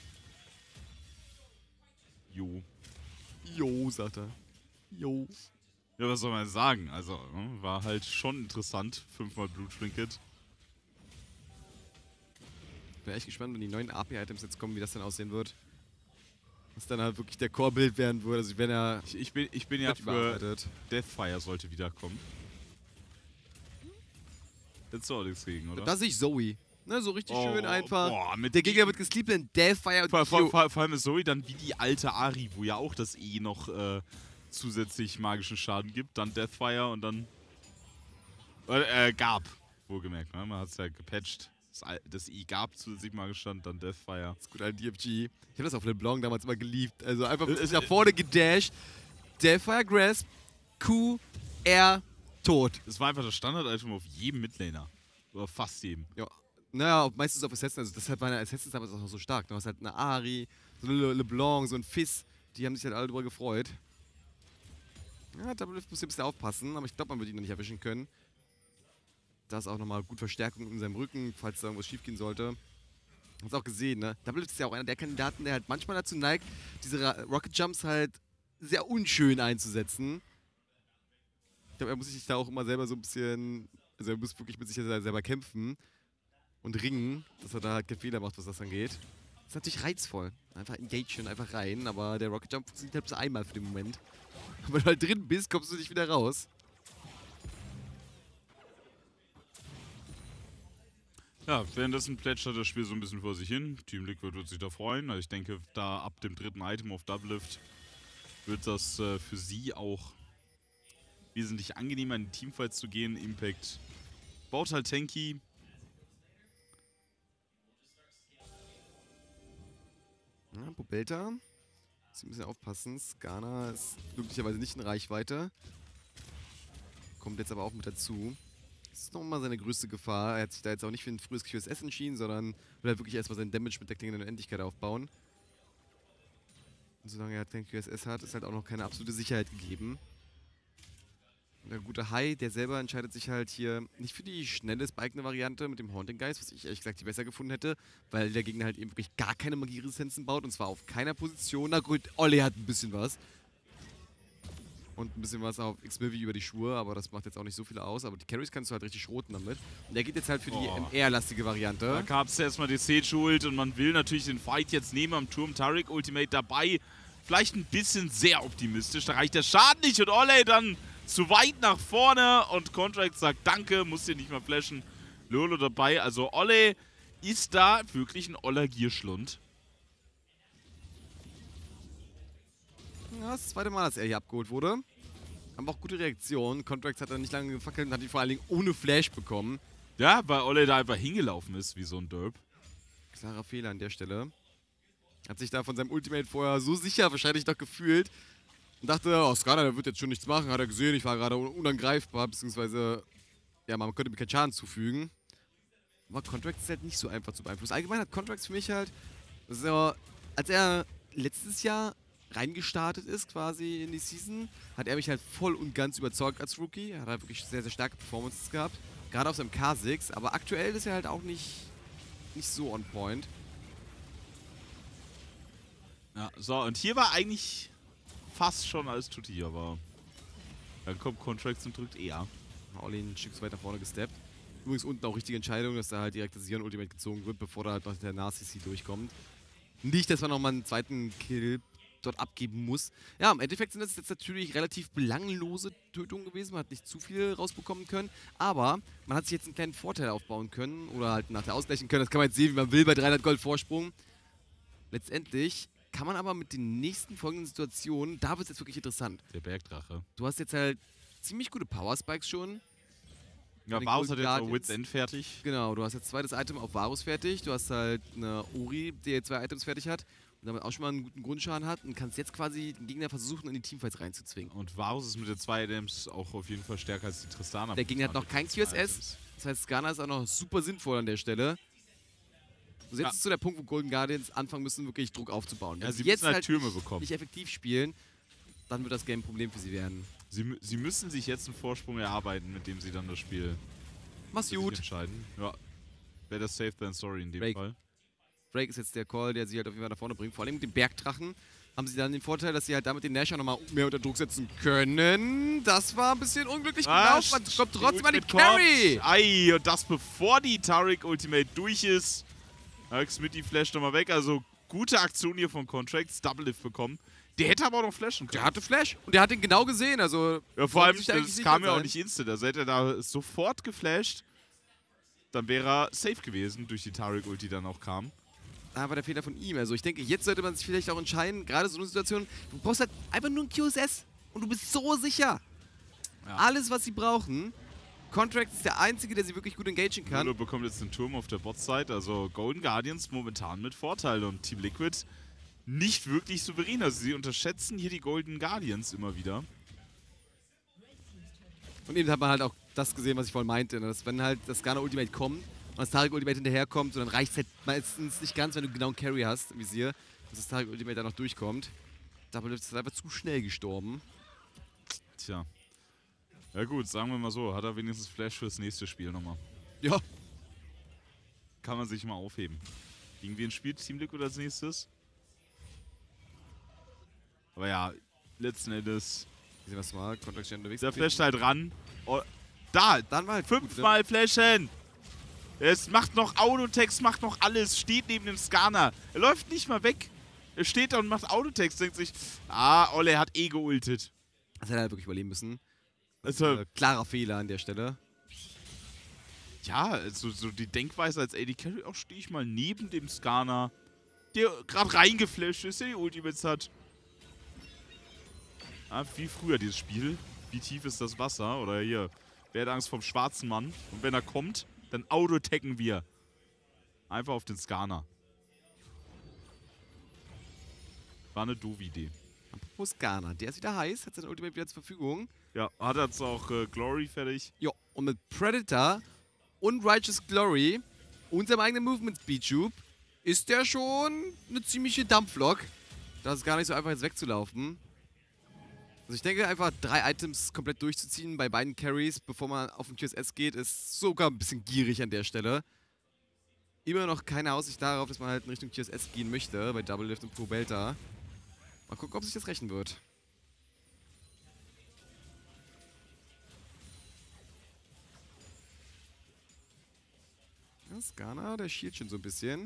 Jo. Jo, sagt er. Jo. Ja, was soll man sagen? Also, war halt schon interessant. 5-mal Blue Trinket. Bin echt gespannt, wenn die neuen AP-Items jetzt kommen, wie das dann aussehen wird. Was dann halt wirklich der Core-Bild werden würde. Also, wenn er. Ich bin ja für Deathfire sollte wiederkommen. Jetzt soll nichts gegen, oder? Da sehe ich Zoe. Ne, so richtig schön einfach. Boah, der Gegner wird gesleept in Deathfire. Vor allem ist Zoe dann wie die alte Ahri, wo ja auch das E noch zusätzlich magischen Schaden gibt. Dann Deathfire und dann. Gab. Wohlgemerkt, ne? Man hat es ja gepatcht. Das E gab zusätzlich magischen Schaden, dann Deathfire. Das ist gut, ein DFG. Ich habe das auf LeBlanc damals immer geliebt. Also einfach nach vorne gedasht. Deathfire, Grasp, Q, R, tot. Das war einfach das Standard-Item auf jedem Midlaner. Oder fast jedem. Ja. Naja, meistens auf Assassin, also deshalb waren Assassins damals auch noch so stark. Du hast halt eine Ahri, so eine LeBlanc, so ein Fizz, die haben sich halt alle drüber gefreut. Ja, Double Lift muss hier ein bisschen aufpassen, aber ich glaube, man wird ihn noch nicht erwischen können. Da ist auch nochmal gut Verstärkung in seinem Rücken, falls da irgendwas schief gehen sollte. Hast auch gesehen, ne? Double Lift ist ja auch einer der Kandidaten, der halt manchmal dazu neigt, diese Rocket Jumps halt sehr unschön einzusetzen. Ich glaube, er muss sich da auch immer selber so ein bisschen, also er muss wirklich mit sich selber kämpfen. Und ringen, dass er da halt keinen Fehler macht, was das angeht. Das ist natürlich reizvoll. Einfach engagieren, einfach rein, aber der Rocket Jump funktioniert halt bis einmal für den Moment. Und wenn du halt drin bist, kommst du nicht wieder raus. Ja, währenddessen plätschert das Spiel so ein bisschen vor sich hin. Team Liquid wird sich da freuen. Also ich denke, da ab dem dritten Item auf Double Lift wird das für sie auch wesentlich angenehmer in die Teamfights zu gehen. Impact baut halt tanky. Ja, Pobelta. Muss ein bisschen aufpassen. Skana ist glücklicherweise nicht in Reichweite. Kommt jetzt aber auch mit dazu. Das ist nochmal seine größte Gefahr. Er hat sich da jetzt auch nicht für ein frühes QSS entschieden, sondern will halt wirklich erstmal seinen Damage mit der klingenden Unendlichkeit aufbauen. Und solange er kein QSS hat, ist halt auch noch keine absolute Sicherheit gegeben. Und der gute Hai, der selber entscheidet sich halt hier nicht für die schnelle spikende Variante mit dem Haunting Geist, was ich ehrlich gesagt die besser gefunden hätte, weil der Gegner halt eben wirklich gar keine Magieresistenzen baut und zwar auf keiner Position. Na gut, Olli hat ein bisschen was. Und ein bisschen was auf Xmilvi über die Schuhe, aber das macht jetzt auch nicht so viel aus. Aber die Carries kannst du halt richtig schroten damit. Und der geht jetzt halt für die MR-lastige Variante. Da gab es erstmal die Sage-Ult und man will natürlich den Fight jetzt nehmen am Turm. Taric Ultimate dabei. Vielleicht ein bisschen sehr optimistisch. Da reicht der Schaden nicht und Olli dann zu weit nach vorne und Contract sagt danke, muss dir nicht mal flashen. Lolo dabei. Also Olli ist da wirklich ein oller Gierschlund. Ja, das zweite Mal, dass er hier abgeholt wurde. Haben auch gute Reaktionen. Contracts hat er nicht lange gefackelt und hat ihn vor allen Dingen ohne Flash bekommen. Ja, weil Olli da einfach hingelaufen ist wie so ein Derp. Klarer Fehler an der Stelle. Hat sich da von seinem Ultimate vorher so sicher wahrscheinlich doch gefühlt. Und dachte, oh, Skana, der wird jetzt schon nichts machen. Hat er gesehen, ich war gerade unangreifbar, beziehungsweise, ja, man könnte mir keinen Schaden zufügen. Aber Contracts ist halt nicht so einfach zu beeinflussen. Allgemein hat Contracts für mich halt, so, als er letztes Jahr reingestartet ist quasi in die Season, hat er mich halt voll und ganz überzeugt als Rookie. Er hat halt wirklich sehr, sehr starke Performances gehabt. Gerade auf seinem K6, aber aktuell ist er halt auch nicht so on point. Ja, so, und hier war eigentlich fast schon alles tutti, aber dann kommt Contracts und drückt eher. Olli ein Stück weiter vorne gesteppt. Übrigens unten auch richtige Entscheidung, dass da halt direkt das Sion-Ultimate gezogen wird, bevor da halt noch der Narcissi durchkommt. Nicht, dass man nochmal einen zweiten Kill dort abgeben muss. Ja, im Endeffekt sind das jetzt natürlich relativ belanglose Tötungen gewesen. Man hat nicht zu viel rausbekommen können. Aber man hat sich jetzt einen kleinen Vorteil aufbauen können. Oder halt nachher ausgleichen können. Das kann man jetzt sehen, wie man will, bei 300 Gold Vorsprung. Letztendlich kann man aber mit den nächsten folgenden Situationen, da wird es jetzt wirklich interessant. Der Bergdrache. Du hast jetzt halt ziemlich gute Power Spikes schon. Ja, Varus hat jetzt auch Wits End fertig. Genau, du hast jetzt zweites Item auf Varus fertig. Du hast halt eine Ori, die 2 Items fertig hat. Und damit auch schon mal einen guten Grundschaden hat. Und kannst jetzt quasi den Gegner versuchen, in die Teamfights reinzuzwingen. Und Varus ist mit den 2 Items auch auf jeden Fall stärker als die Tristana. Der Gegner hat noch kein QSS. Das heißt, Skarner ist auch noch super sinnvoll an der Stelle. Und jetzt ist so der Punkt, wo Golden Guardians anfangen müssen, wirklich Druck aufzubauen. Wenn sie jetzt müssen halt Türme bekommen. Nicht effektiv spielen, dann wird das Game ein Problem für sie werden. Sie müssen sich jetzt einen Vorsprung erarbeiten, mit dem sie dann das Spiel Mach's gut. Entscheiden. Ja. Better safe than sorry in dem Fall. Drake ist jetzt der Call, der sie halt auf jeden Fall nach vorne bringt. Vor allem mit dem Bergdrachen haben sie dann den Vorteil, dass sie halt damit den Nasher nochmal mehr unter Druck setzen können. Das war ein bisschen unglücklich gelaufen. Man kommt trotzdem an die Carry. Ei, und das bevor die Taric Ultimate durch ist. Alex mit die Flash nochmal weg. Also gute Aktion hier von Contracts. Double Lift bekommen. Der hätte aber auch noch flashen können. Der hatte Flash und der hat ihn genau gesehen. Also ja, vor allem, das kam ja auch nicht instant. Also hätte er da sofort geflasht, dann wäre er safe gewesen durch die Taric Ulti, die dann auch kam. Da war der Fehler von ihm. Also ich denke, jetzt sollte man sich vielleicht auch entscheiden, gerade so eine Situation, du brauchst halt einfach nur ein QSS und du bist so sicher. Ja. Alles, was sie brauchen. Contract ist der Einzige, der sie wirklich gut engagen kann. Lulu bekommt jetzt den Turm auf der Bot-Side, also Golden Guardians momentan mit Vorteil und Team Liquid nicht wirklich souverän. Also sie unterschätzen hier die Golden Guardians immer wieder. Und eben hat man halt auch das gesehen, was ich vorhin meinte, dass wenn halt das Skarner Ultimate kommt und das Taric Ultimate hinterherkommt, so dann reicht es halt meistens nicht ganz, wenn du genau einen Carry hast im Visier, dass das Taric Ultimate dann noch durchkommt. Double Lift ist einfach zu schnell gestorben. Tja. Ja gut, sagen wir mal so, hat er wenigstens Flash fürs nächste Spiel nochmal. Ja. Kann man sich mal aufheben. Gegen wen spielt Team Liquid als nächstes? Aber ja, letzten Endes. Sehen wir es mal, Contract steht unterwegs. Der flasht halt ran. Oh, da! Dann war halt 5-mal flashen! Es macht noch Autotext, macht noch alles, steht neben dem Skarner. Er läuft nicht mal weg. Er steht da und macht Autotext, denkt sich, Olle hat eh geultet. Das hätte er halt wirklich überleben müssen. Also, klarer Fehler an der Stelle. Ja, also, so die Denkweise als AD Carry, auch stehe ich mal neben dem Skarner, der gerade reingeflasht ist, der die Ultimates hat. Ja, wie früher dieses Spiel. Wie tief ist das Wasser? Oder hier, wer hat Angst vom schwarzen Mann? Und wenn er kommt, dann autotacken wir. Einfach auf den Skarner. War eine doofe Idee. Apropos Skarner, der ist wieder heiß, hat sein Ultimate wieder zur Verfügung. Ja, hat jetzt auch Glory fertig. Ja, und mit Predator und Righteous Glory und seinem eigenen Movement Speed Tube ist der schon eine ziemliche Dampflok. Das ist gar nicht so einfach jetzt wegzulaufen. Also ich denke einfach 3 Items komplett durchzuziehen bei beiden Carries, bevor man auf den QSS geht, ist sogar ein bisschen gierig an der Stelle. Immer noch keine Aussicht darauf, dass man halt in Richtung QSS gehen möchte bei Double Lift und Pro Belta. Mal gucken, ob sich das rächen wird. Ja, Skarner, der shield schon so ein bisschen.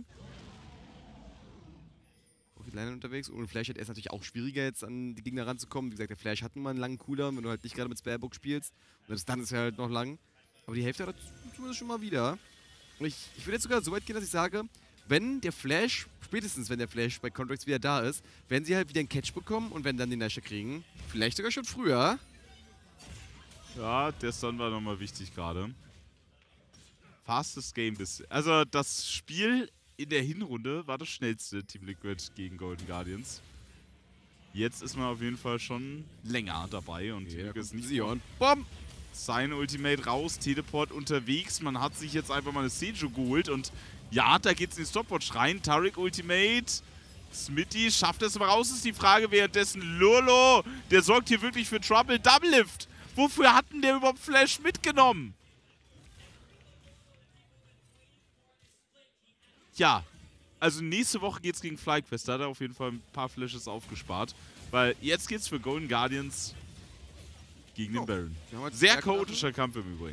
Auch die Line unterwegs. Ohne Flash ist natürlich auch schwieriger, jetzt an die Gegner ranzukommen. Wie gesagt, der Flash hat nun mal einen langen Cooldown, wenn du halt nicht gerade mit Sparebook spielst. Und das Stun ist ja halt noch lang. Aber die Hälfte hat er zumindest schon mal wieder. Und ich würde jetzt sogar so weit gehen, dass ich sage, wenn der Flash, spätestens wenn der Flash bei Contracts wieder da ist, werden sie halt wieder einen Catch bekommen und werden dann den Nasher kriegen. Vielleicht sogar schon früher. Ja, der Stun war nochmal wichtig gerade. Fastest Game bis... Also das Spiel in der Hinrunde war das schnellste Team Liquid gegen Golden Guardians. Jetzt ist man auf jeden Fall schon länger dabei und Team Liquid ist nicht... Sion. Bom! Sein Ultimate raus, Teleport unterwegs. Man hat sich jetzt einfach mal eine Seju geholt und ja, da geht's in die Stopwatch rein. Taric Ultimate. Smitty schafft es aber raus, ist die Frage. Währenddessen Lolo, der sorgt hier wirklich für Trouble. Double Lift. Wofür hat denn der überhaupt Flash mitgenommen? Ja, also nächste Woche geht's gegen FlyQuest. Da hat er auf jeden Fall ein paar Flashes aufgespart. Weil jetzt geht's für Golden Guardians gegen den Baron. Sehr chaotischer Kampf im Übrigen.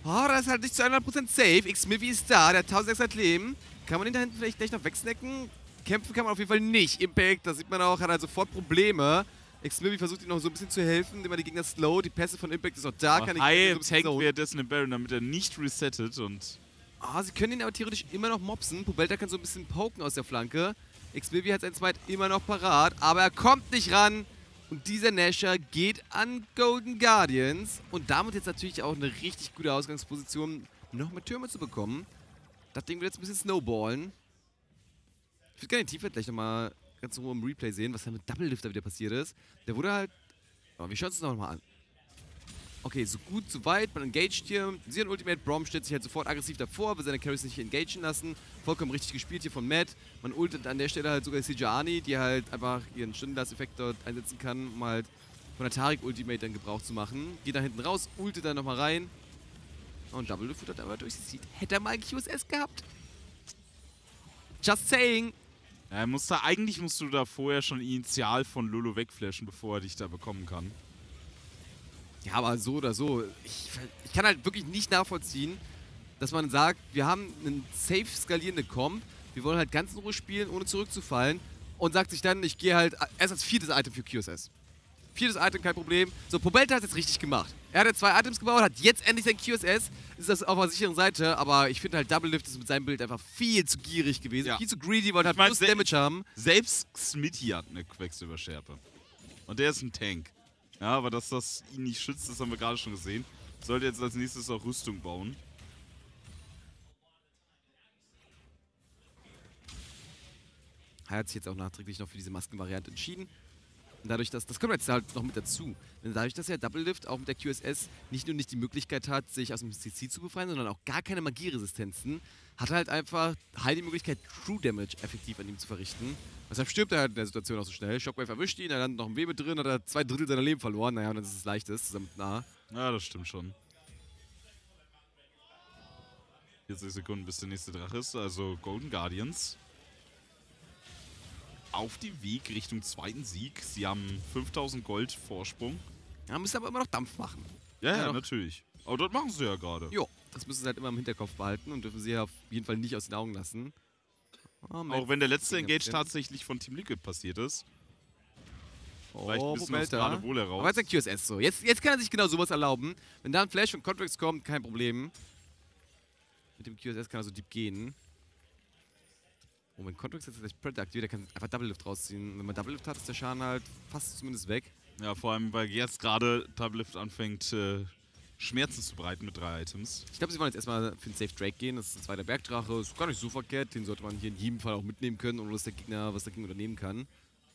Oh, das ist halt nicht zu 100% safe. Xmivy ist da, der hat 1600 Leben. Kann man den da hinten vielleicht gleich noch wegsnacken? Kämpfen kann man auf jeden Fall nicht. Impact, das sieht man auch, hat halt sofort Probleme. Xmivy versucht ihm noch so ein bisschen zu helfen, indem er die Gegner slowt. Die Pässe von Impact ist auch da. Tankt währenddessen den Baron, damit er nicht resettet und... Ah, sie können ihn aber theoretisch immer noch mopsen. Pobelta kann so ein bisschen poken aus der Flanke. Xmivy hat sein Smite immer noch parat, aber er kommt nicht ran. Und dieser Nasher geht an Golden Guardians. Und damit jetzt natürlich auch eine richtig gute Ausgangsposition, noch mehr Türme zu bekommen. Das Ding wird jetzt ein bisschen snowballen. Ich würde gerne den Teamfight gleich nochmal ganz in Ruhe im Replay sehen, was da mit Double Lifter wieder passiert ist. Der wurde halt... Aber wir schauen uns das nochmal an. Okay, so gut, so weit, man engaged hier. Sie hat Ultimate, Braum stellt sich halt sofort aggressiv davor, will seine Carries nicht engagen lassen. Vollkommen richtig gespielt hier von Matt. Man ultet an der Stelle halt sogar Sejuani, die halt einfach ihren Stundenlast-Effekt dort einsetzen kann, um halt von der Taric Ultimate dann Gebrauch zu machen. Geht da hinten raus, ultet dann nochmal rein. Und Double Lift hat aber durchgesieht. Hätte er mal ein QSS gehabt. Just saying. Ja, eigentlich musst du da vorher schon initial von Lolo wegflashen, bevor er dich da bekommen kann. Ja, aber so oder so. Ich kann halt wirklich nicht nachvollziehen, dass man sagt, wir haben einen safe skalierende Comp, wir wollen halt ganz in Ruhe spielen, ohne zurückzufallen und sagt sich dann, ich gehe halt erst als 4. Item für QSS. 4. Item, kein Problem. So, Pobelta hat es jetzt richtig gemacht. Er hat 2 Items gebaut, hat jetzt endlich sein QSS, ist das auf der sicheren Seite, aber ich finde halt Double Lift ist mit seinem Bild einfach viel zu gierig gewesen, viel zu greedy, wollte halt plus Damage haben. Selbst Smithy hat eine Quecksilberschärpe. Und der ist ein Tank. Ja, aber dass das ihn nicht schützt, das haben wir gerade schon gesehen. Sollte jetzt als nächstes auch Rüstung bauen. Er hat sich jetzt auch nachträglich noch für diese Maskenvariante entschieden. Und dadurch, das kommt jetzt halt noch mit dazu. Denn dadurch, dass er Double Lift auch mit der QSS nicht nur nicht die Möglichkeit hat, sich aus dem CC zu befreien, sondern auch gar keine Magieresistenzen, hat er halt einfach die Möglichkeit, True Damage effektiv an ihm zu verrichten. Deshalb stirbt er halt in der Situation auch so schnell. Shockwave erwischt ihn, er landet noch ein W mit drin, hat er 2/3 seiner Leben verloren. Naja, und dann ist es leichtes, zusammen mit nah. Ja, das stimmt schon. 40 Sekunden bis der nächste Drache ist, also Golden Guardians. Auf dem Weg Richtung zweiten Sieg. Sie haben 5000 Gold Vorsprung. Ja, müssen aber immer noch Dampf machen. Ja, natürlich. Aber dort machen sie ja gerade. Jo, das müssen sie halt immer im Hinterkopf behalten und dürfen sie ja auf jeden Fall nicht aus den Augen lassen. Oh, auch wenn der letzte Engage tatsächlich von Team Liquid passiert ist. Vielleicht ein bisschen aus gerade wohl heraus. Aber jetzt ein QSS so. Jetzt kann er sich genau sowas erlauben. Wenn da ein Flash von Contracts kommt, kein Problem. Mit dem QSS kann er so deep gehen. Und wenn Contracts jetzt gleich Predator aktiviert, der kann einfach Double Lift rausziehen. Wenn man Double Lift hat, ist der Schaden halt fast zumindest weg. Ja, vor allem, weil jetzt gerade Double Lift anfängt, Schmerzen zu bereiten mit 3 Items. Ich glaube, sie wollen jetzt erstmal für den Safe Drake gehen. Das ist ein 2. Bergdrache. Ist gar nicht so verkehrt. Den sollte man hier in jedem Fall auch mitnehmen können, ohne dass der Gegner was dagegen unternehmen kann.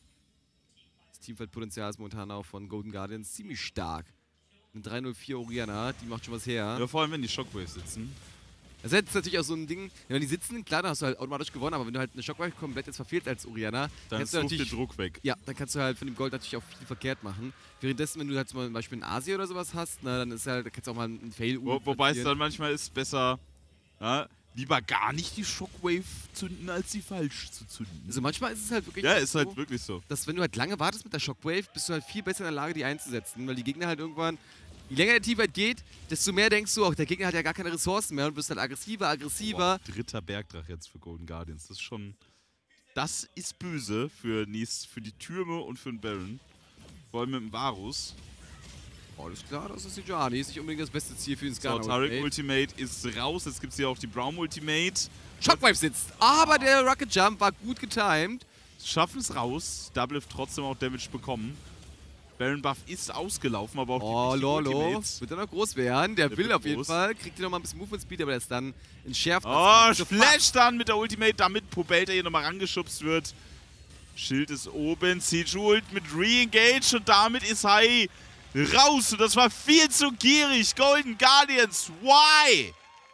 Das Teamfight-Potenzial ist momentan auch von Golden Guardians ziemlich stark. Eine 304 Orianna, die macht schon was her. Ja, vor allem, wenn die Shockwaves sitzen. Das ist jetzt natürlich auch so ein Ding, wenn die sitzen, klar, dann hast du halt automatisch gewonnen, aber wenn du halt eine Shockwave komplett jetzt verfehlt als Orianna, dann ist der Druck weg. Ja, dann kannst du halt von dem Gold natürlich auch viel verkehrt machen. Währenddessen, wenn du halt zum Beispiel in Asien oder sowas hast, na, dann ist halt, da kannst du auch mal einen Fail wobei es dann manchmal ist besser, ja, lieber gar nicht die Shockwave zünden, als sie falsch zu zünden. Also manchmal ist es halt wirklich so, ist halt wirklich so, dass wenn du halt lange wartest mit der Shockwave, bist du halt viel besser in der Lage, die einzusetzen, weil die Gegner halt irgendwann, je länger der Teamfight geht, desto mehr denkst du auch, der Gegner hat ja gar keine Ressourcen mehr und wirst halt aggressiver. Boah, 3. Bergdrache jetzt für Golden Guardians, das ist schon, das ist böse für die Türme und für den Baron. Vor allem mit dem Varus. Alles klar, das ist die Johnny. Ist nicht unbedingt das beste Ziel für den Skarner. So, Taric Ultimate ist raus. Jetzt gibt es hier auch die Braum Ultimate. Shockwave sitzt, aber der Rocket Jump war gut getimed. Schaffen es raus. Double Lift trotzdem auch Damage bekommen. Baron Buff ist ausgelaufen, aber auch die Ultimates. Wird er noch groß werden. Der will auf jeden Fall. Kriegt hier nochmal ein bisschen Movement Speed, aber er ist dann entschärft. Oh, Flash dann mit der Ultimate, damit Pobelta hier nochmal rangeschubst wird. Schild ist oben. Siege Ult mit Re-Engage und damit ist Hai raus. Und das war viel zu gierig. Golden Guardians, why?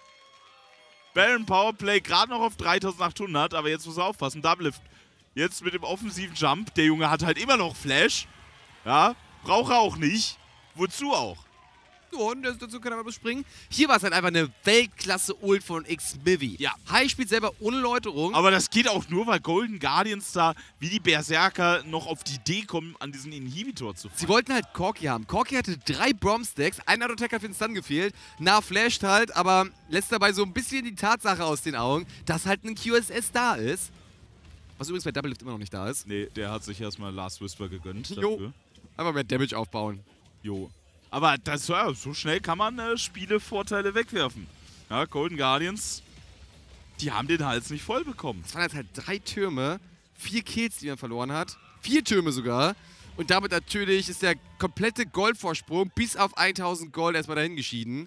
Baron Powerplay gerade noch auf 3800, aber jetzt muss er aufpassen. Double Lift. Jetzt mit dem offensiven Jump. Der Junge hat halt immer noch Flash. Ja, braucht er auch nicht. Wozu auch? worden, dazu kann er aber springen. Hier war es halt einfach eine Weltklasse-Ult von Xmivy. Ja. High spielt selber ohne Läuterung. Aber das geht auch nur, weil Golden Guardians da wie die Berserker noch auf die Idee kommen, an diesen Inhibitor zu fahren. Sie wollten halt Corki haben. Corki hatte 3 Bomb-Stacks, ein Auto-Attack hat für den Stun gefehlt. Nah flasht halt, aber lässt dabei so ein bisschen die Tatsache aus den Augen, dass halt ein QSS da ist. Was übrigens bei Double Lift immer noch nicht da ist. Nee, der hat sich erstmal Last Whisper gegönnt. Jo. Dafür. Einfach mehr Damage aufbauen. Jo. Aber das, ja, so schnell kann man Spielevorteile wegwerfen. Ja, Golden Guardians, die haben den Hals nicht voll bekommen. Das waren jetzt halt 3 Türme, 4 Kills, die man verloren hat. 4 Türme sogar. Und damit natürlich ist der komplette Goldvorsprung bis auf 1000 Gold erstmal dahin geschieden.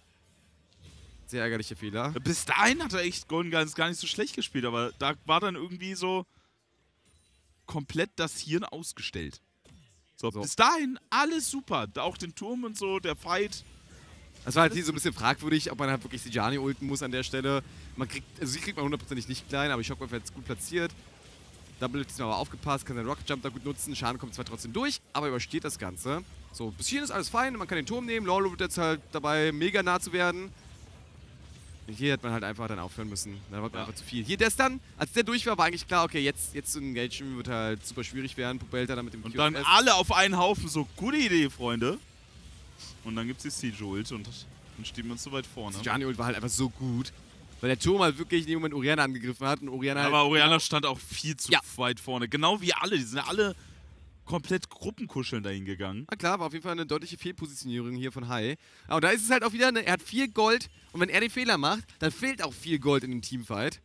Sehr ärgerlicher Fehler. Bis dahin hat er echt Golden Guardians gar nicht so schlecht gespielt, aber da war dann irgendwie so komplett das Hirn ausgestellt. So, bis dahin alles super. Auch den Turm und so, der Fight. Das war halt hier so ein bisschen fragwürdig, ob man halt wirklich Sejani ulten muss an der Stelle. Man kriegt, also sie kriegt man hundertprozentig nicht klein, aber Shockwave hat jetzt gut platziert. Double ist aber aufgepasst, kann den Rocket Jump da gut nutzen. Schaden kommt zwar trotzdem durch, aber übersteht das Ganze. So, bis hierhin ist alles fein, man kann den Turm nehmen. Lolo wird jetzt halt dabei, mega nah zu werden. Hier hätte man halt einfach dann aufhören müssen. Da war einfach zu viel. Hier, der Stun, als der durch war ein klar, okay, jetzt zu engagen wird halt super schwierig werden. Pupelta dann mit dem Und dann alle auf einen Haufen, so gute Idee, Freunde. Und dann gibt es die Siege-Ult und dann stehen wir uns so weit vorne. Sejani-Ult war halt einfach so gut, weil der Turm halt wirklich in dem Moment Orianna angegriffen hat und Orianna halt... Aber Orianna stand auch viel zu weit vorne. Genau wie alle, die sind ja alle komplett Gruppenkuscheln dahin gegangen. Na klar, war auf jeden Fall eine deutliche Fehlpositionierung hier von Hai. Aber da ist es halt auch wieder, er hat 4 Gold und wenn er den Fehler macht, dann fehlt auch 4 Gold in dem Teamfight.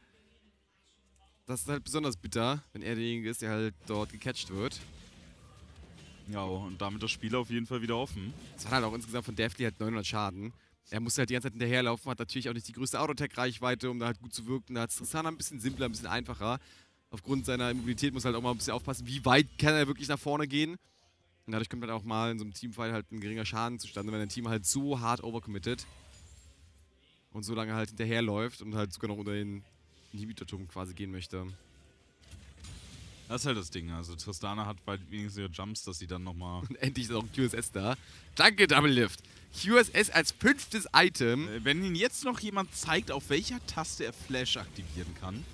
Das ist halt besonders bitter, wenn er derjenige ist, der halt dort gecatcht wird. Ja, und damit das Spiel auf jeden Fall wieder offen. Das war halt auch insgesamt von Deftly halt 900 Schaden. Er musste halt die ganze Zeit hinterherlaufen, hat natürlich auch nicht die größte Auto-Attack-Reichweite, um da halt gut zu wirken. Da hat Tristana ein bisschen simpler, ein bisschen einfacher. Aufgrund seiner Immobilität muss halt auch mal ein bisschen aufpassen, wie weit kann er wirklich nach vorne gehen. Und dadurch kommt halt auch mal in so einem Teamfight halt ein geringer Schaden zustande, wenn ein Team halt so hart overcommittet und so lange halt hinterherläuft und halt sogar noch unter den Inhibitor-Turm quasi gehen möchte. Das ist halt das Ding. Also Tristana hat bald wenigstens ihre Jumps, dass sie dann nochmal... Und endlich ist auch ein QSS da. Danke, Double Lift. QSS als 5. Item. Wenn Ihnen jetzt noch jemand zeigt, auf welcher Taste er Flash aktivieren kann,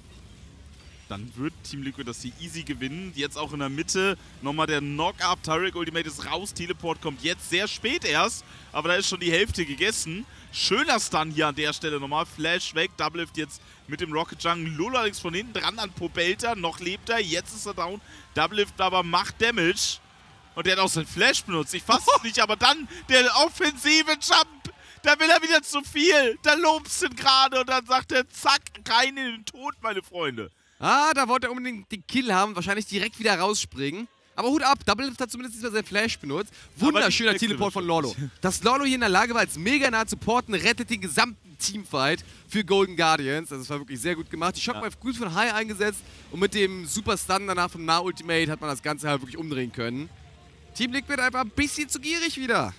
dann wird Team Liquid das hier easy gewinnen. Jetzt auch in der Mitte nochmal der Knock-Up. Turek Ultimate ist raus. Teleport kommt jetzt sehr spät erst. Aber da ist schon die Hälfte gegessen. Schöner Stun hier an der Stelle nochmal. Flash weg. Double Lift jetzt mit dem Rocket Jungle. Lolo allerdings von hinten dran an Popelta. Noch lebt er. Jetzt ist er down. Double Lift aber macht Damage. Und der hat auch seinen Flash benutzt. Ich fasse es nicht. Aber dann der offensive Jump. Da will er wieder zu viel. Da lobst du gerade. Und dann sagt er, zack, rein in den Tod, meine Freunde. Ah, da wollte er unbedingt den Kill haben, wahrscheinlich direkt wieder rausspringen. Aber Hut ab, Double Lift hat zumindest diesmal sein Flash benutzt. Wunderschöner Teleport von Lolo. Dass Lolo hier in der Lage war, als mega nah zu porten, rettet den gesamten Teamfight für Golden Guardians. Also das war wirklich sehr gut gemacht. Die Shockwave gut von Hai eingesetzt und mit dem Super Stun danach vom Nah-Ultimate hat man das Ganze halt wirklich umdrehen können. Team Liquid einfach ein bisschen zu gierig wieder.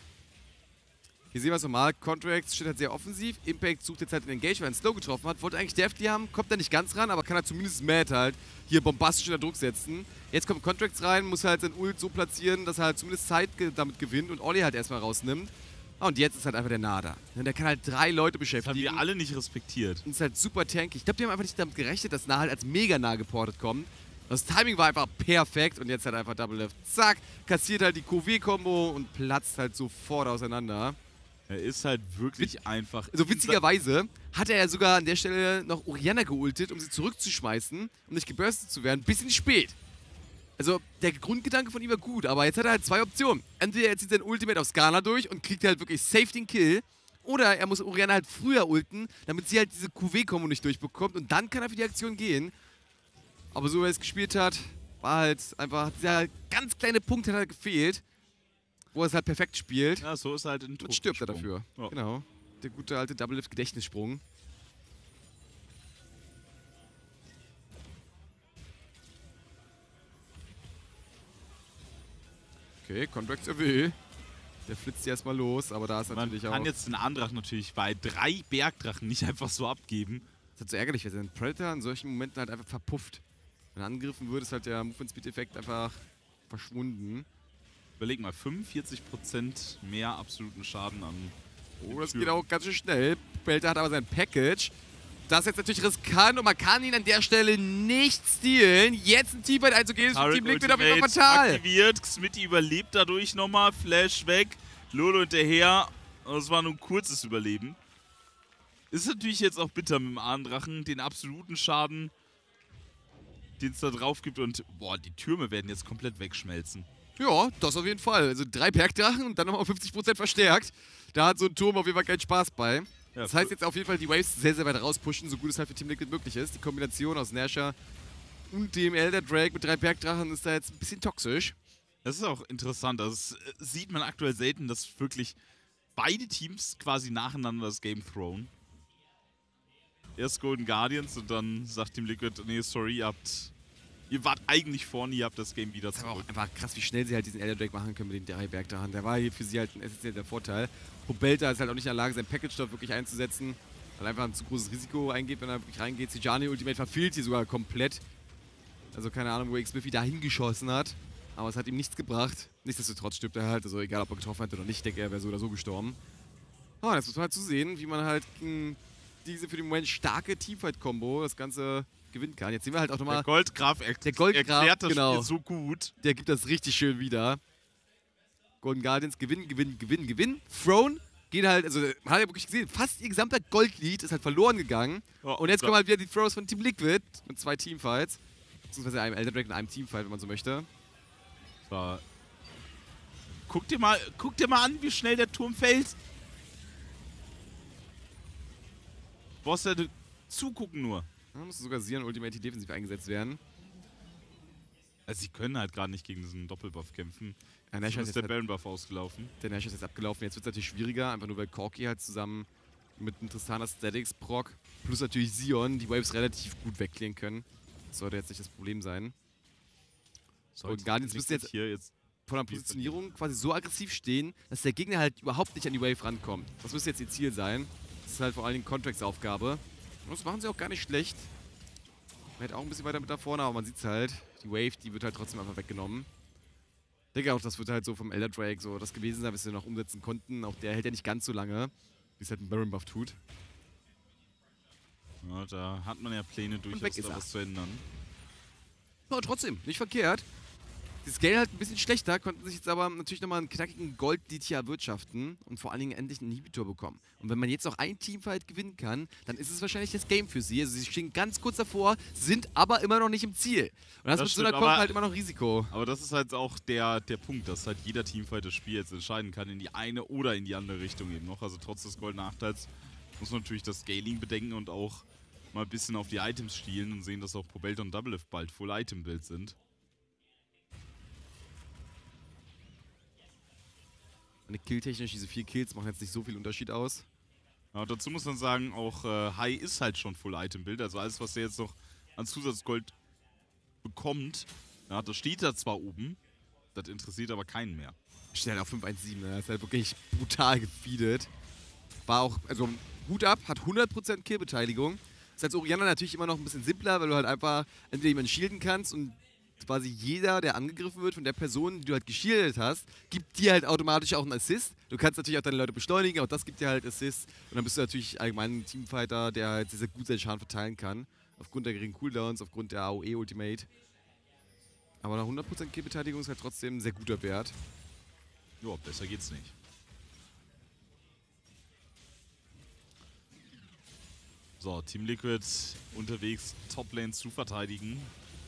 Hier sehen wir es nochmal, Contracts steht halt sehr offensiv, Impact sucht jetzt halt den Engage, weil er einen Slow getroffen hat, wollte eigentlich Deftly haben, kommt da nicht ganz ran, aber kann halt zumindest Mad halt hier bombastisch unter Druck setzen. Jetzt kommt Contracts rein, muss halt sein Ult so platzieren, dass er halt zumindest Zeit damit gewinnt und Olli halt erstmal rausnimmt. Und jetzt ist halt einfach der Nada. Der kann halt 3 Leute beschäftigen. Das haben wir alle nicht respektiert. Und ist halt super tanky. Ich glaube, die haben einfach nicht damit gerechnet, dass Nah halt als mega nah geportet kommt. Das Timing war einfach perfekt und jetzt halt einfach Double Lift. Zack, kassiert halt die QW-Kombo und platzt halt sofort auseinander. Er ist halt wirklich einfach... Also witzigerweise hat er ja sogar an der Stelle noch Orianna geultet, um sie zurückzuschmeißen, um nicht geburstet zu werden. Bisschen spät. Also der Grundgedanke von ihm war gut, aber jetzt hat er halt 2 Optionen. Entweder er zieht sein Ultimate auf Skala durch und kriegt halt wirklich safe den Kill, oder er muss Orianna halt früher ulten, damit sie halt diese QW-Kombo nicht durchbekommt und dann kann er für die Aktion gehen. Aber so wie er es gespielt hat, war halt einfach, dieser ganz kleine Punkt hat halt gefehlt, wo er es halt perfekt spielt. Ja, so ist halt ein und stirbt er dafür. Ja. Genau. Der gute alte Double Lift Gedächtnissprung. Okay, Contracts RW. Der flitzt hier erstmal los, aber da ist natürlich auch... Man kann jetzt den Andrach natürlich bei 3 Bergdrachen nicht einfach so abgeben. Das ist halt so ärgerlich, weil ein Predator in solchen Momenten halt einfach verpufft. Wenn er angegriffen wird, ist halt der Movement-Speed-Effekt einfach verschwunden. Überleg mal, 45% mehr absoluten Schaden an. Oh, das geht auch ganz schön schnell. Belter hat aber sein Package. Das ist jetzt natürlich riskant und man kann ihn an der Stelle nicht stealen. Jetzt ein Teamfight einzugehen, ist für Team Liquid auf jeden Fall fatal. Aktiviert, Smitty überlebt dadurch nochmal, Flash weg, Lolo hinterher. Das war nur ein kurzes Überleben. Ist natürlich jetzt auch bitter mit dem Ahnendrachen, den absoluten Schaden, den es da drauf gibt. Und boah, die Türme werden jetzt komplett wegschmelzen. Ja, das auf jeden Fall. Also 3 Bergdrachen und dann nochmal 50% verstärkt. Da hat so ein Turm auf jeden Fall keinen Spaß bei. Ja, Das heißt jetzt auf jeden Fall die Waves sehr, sehr weit rauspushen, so gut es halt für Team Liquid möglich ist. Die Kombination aus Nashor und dem Elder Drake mit 3 Bergdrachen ist da jetzt ein bisschen toxisch. Das ist auch interessant. Das sieht man aktuell selten, dass wirklich beide Teams quasi nacheinander das Game throwen. Erst Golden Guardians und dann sagt Team Liquid, nee, sorry, ihr wart eigentlich vorne, ihr habt das Game wieder Das ist aber zurück. auch einfach krass, wie schnell sie halt diesen Elder Drake machen können mit den 3 Bergdrachen. Der war hier für sie halt ein essentieller Vorteil. Pobelta ist halt auch nicht in der Lage, sein Package dort wirklich einzusetzen, weil er einfach ein zu großes Risiko eingeht, wenn er wirklich reingeht. Sijani Ultimate verfehlt hier sogar komplett. Also keine Ahnung, wo X-Biffy da hingeschossen hat. Aber es hat ihm nichts gebracht. Nichtsdestotrotz stirbt er halt, also egal ob er getroffen hat oder nicht, denke er wäre so oder so gestorben. Oh, jetzt muss man halt zu sehen, wie man halt diese für den Moment starke Teamfight-Kombo das Ganze gewinnen kann. Jetzt sehen wir halt auch nochmal, Der Goldgraf erklärt das genau. Spiel so gut. der gibt das richtig schön wieder. Golden Guardians gewinnen. Throne geht halt, also man hat ja wirklich gesehen, fast ihr gesamter Goldlead ist halt verloren gegangen. Oh, Und jetzt kommen halt wieder die Throws von Team Liquid mit 2 Teamfights. Beziehungsweise einem Elder Drake und einem Teamfight, wenn man so möchte. So. Guck dir mal an, wie schnell der Turm fällt. Brauchst du zugucken nur. Da muss sogar Sion Ultimate defensiv eingesetzt werden. Also sie können halt gerade nicht gegen diesen Doppelbuff kämpfen. Ja, Nash ist der Baron-Buff ausgelaufen. Der Nash ist jetzt abgelaufen. Jetzt wird es natürlich schwieriger, einfach nur weil Corki halt zusammen mit einem Tristana Statics Proc plus natürlich Sion die Waves relativ gut wegklären können. Das sollte jetzt nicht das Problem sein. Und Guardians müsste jetzt hier jetzt von der Positionierung quasi so aggressiv stehen, dass der Gegner halt überhaupt nicht an die Wave rankommt. Das müsste jetzt ihr Ziel sein. Das ist halt vor allen Dingen Contracts Aufgabe. Und das machen sie auch gar nicht schlecht. Man hätte auch ein bisschen weiter mit da vorne, aber man sieht es halt. Die Wave, die wird halt trotzdem einfach weggenommen. Ich denke auch, das wird halt so vom Elder Drake so das gewesen sein, was wir noch umsetzen konnten. Auch der hält ja nicht ganz so lange, wie es halt ein Baron Buff tut. Ja, da hat man ja Pläne, durchaus da was zu ändern. Aber trotzdem, nicht verkehrt. Die Scale halt ein bisschen schlechter, konnten sich jetzt aber natürlich nochmal einen knackigen Gold-Lead hier erwirtschaften und vor allen Dingen endlich einen Inhibitor bekommen. Und wenn man jetzt auch ein Teamfight gewinnen kann, dann ist es wahrscheinlich das Game für sie. Also sie stehen ganz kurz davor, sind aber immer noch nicht im Ziel. Und das mit so einer Comp halt immer noch Risiko. Aber das ist halt auch der Punkt, dass halt jeder Teamfight das Spiel jetzt entscheiden kann, in die eine oder in die andere Richtung eben noch. Also trotz des Gold-Nachteils muss man natürlich das Scaling bedenken und auch mal ein bisschen auf die Items stielen und sehen, dass auch Pobelta und Doublelift bald Full-Item-Build sind. Killtechnisch, diese 4 Kills machen jetzt nicht so viel Unterschied aus. Ja, und dazu muss man sagen, auch High ist halt schon Full-Item-Build. Also alles, was er jetzt noch an Zusatzgold bekommt, ja, das steht da zwar oben, das interessiert aber keinen mehr. Steht halt auf 517, ne? Das ist halt wirklich brutal gefeedet. War auch, also Hut ab, hat 100% Killbeteiligung. Ist als Orianna natürlich immer noch ein bisschen simpler, weil du halt einfach entweder jemanden shielden kannst und quasi jeder, der angegriffen wird von der Person, die du halt geshieldet hast, gibt dir halt automatisch auch einen Assist. Du kannst natürlich auch deine Leute beschleunigen, auch das gibt dir halt Assist. Und dann bist du natürlich allgemein ein Teamfighter, der halt sehr, sehr gut seinen Schaden verteilen kann. Aufgrund der geringen Cooldowns, aufgrund der AOE Ultimate. Aber nach 100% Killbeteiligung ist halt trotzdem ein sehr guter Wert. Ja, besser geht's nicht. So, Team Liquid unterwegs, Toplane zu verteidigen.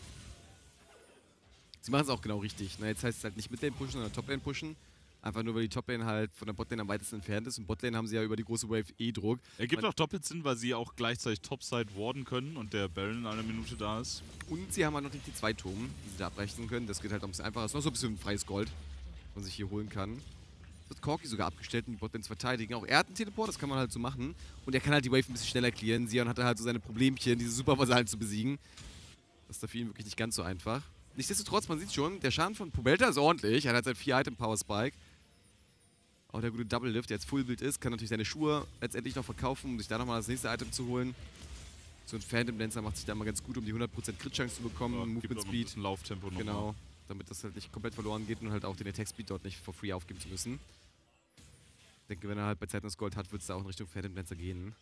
Sie machen es auch genau richtig. Ne? Jetzt heißt es halt nicht Midlane pushen, sondern Toplane pushen. Einfach nur, weil die Toplane halt von der Botlane am weitesten entfernt ist. Und Botlane haben sie ja über die große Wave Druck. Ergibt auch doppelt Sinn, weil sie auch gleichzeitig Topside warden können und der Baron in einer Minute da ist. Und sie haben halt noch nicht die 2 Turm, die sie da abbrechen können. Das geht halt auch ein bisschen einfacher. Es ist noch so ein bisschen freies Gold, was man sich hier holen kann. Es wird Corki sogar abgestellt, um die Botlane zu verteidigen. Auch er hat einen Teleport, das kann man halt so machen. Und er kann halt die Wave ein bisschen schneller clearen. Sion hatte halt so seine Problemchen, diese Supervasallen zu besiegen. Das ist da für ihn wirklich nicht ganz so einfach. Nichtsdestotrotz, man sieht schon, der Schaden von Pobelta ist ordentlich. Er hat sein 4-Item-Power-Spike. Auch der gute Double Lift, der jetzt Fullbild ist, kann natürlich seine Schuhe letztendlich noch verkaufen, um sich da nochmal das nächste Item zu holen. So ein Phantom Dancer macht sich da mal ganz gut, um die 100% Crit-Chance zu bekommen. Ja, Movement Speed. Lauftempo noch. Genau. damit das halt nicht komplett verloren geht und halt auch den Attack-Speed dort nicht for free aufgeben zu müssen. Ich denke, wenn er halt bei Zeitnus Gold hat, wird es da auch in Richtung Phantom Dancer gehen.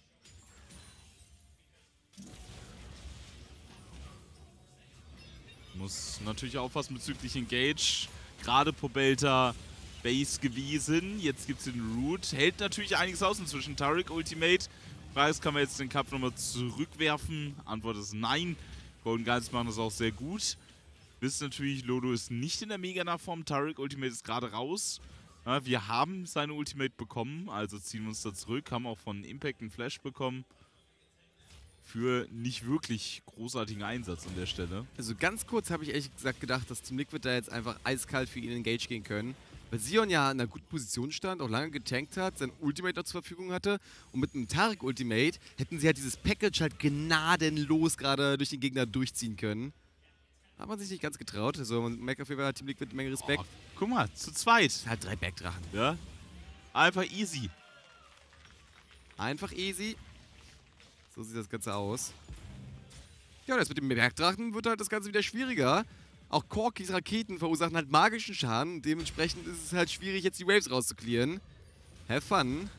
Muss natürlich aufpassen bezüglich Engage. Gerade Pobelta Base gewesen. Jetzt gibt es den Root. Hält natürlich einiges aus inzwischen. Taric Ultimate. Frage ist, kann man jetzt den Kampf nochmal zurückwerfen? Antwort ist nein. Golden Guides machen das auch sehr gut. Wisst natürlich, Lodo ist nicht in der Mega-Form. Taric Ultimate ist gerade raus. Ja, wir haben seine Ultimate bekommen, also ziehen wir uns da zurück. Haben auch von Impact einen Flash bekommen. Für nicht wirklich großartigen Einsatz an der Stelle. Also ganz kurz habe ich ehrlich gesagt gedacht, dass Team Liquid da jetzt einfach eiskalt für ihn Engage gehen können. Weil Sion ja in einer guten Position stand, auch lange getankt hat, sein Ultimate noch zur Verfügung hatte. Und mit einem Taric Ultimate hätten sie halt dieses Package halt gnadenlos gerade durch den Gegner durchziehen können. Hat man sich nicht ganz getraut. Also man merkt auf jeden Fall, Team Liquid eine Menge Respekt. Oh, guck mal, zu zweit. Halt 3 Bergdrachen. Ja? Einfach easy. Einfach easy. So sieht das Ganze aus. Ja, und jetzt mit dem Bergdrachen wird halt das Ganze wieder schwieriger. Auch Corkys Raketen verursachen halt magischen Schaden. Dementsprechend ist es halt schwierig, jetzt die Waves rauszuklären. Have fun.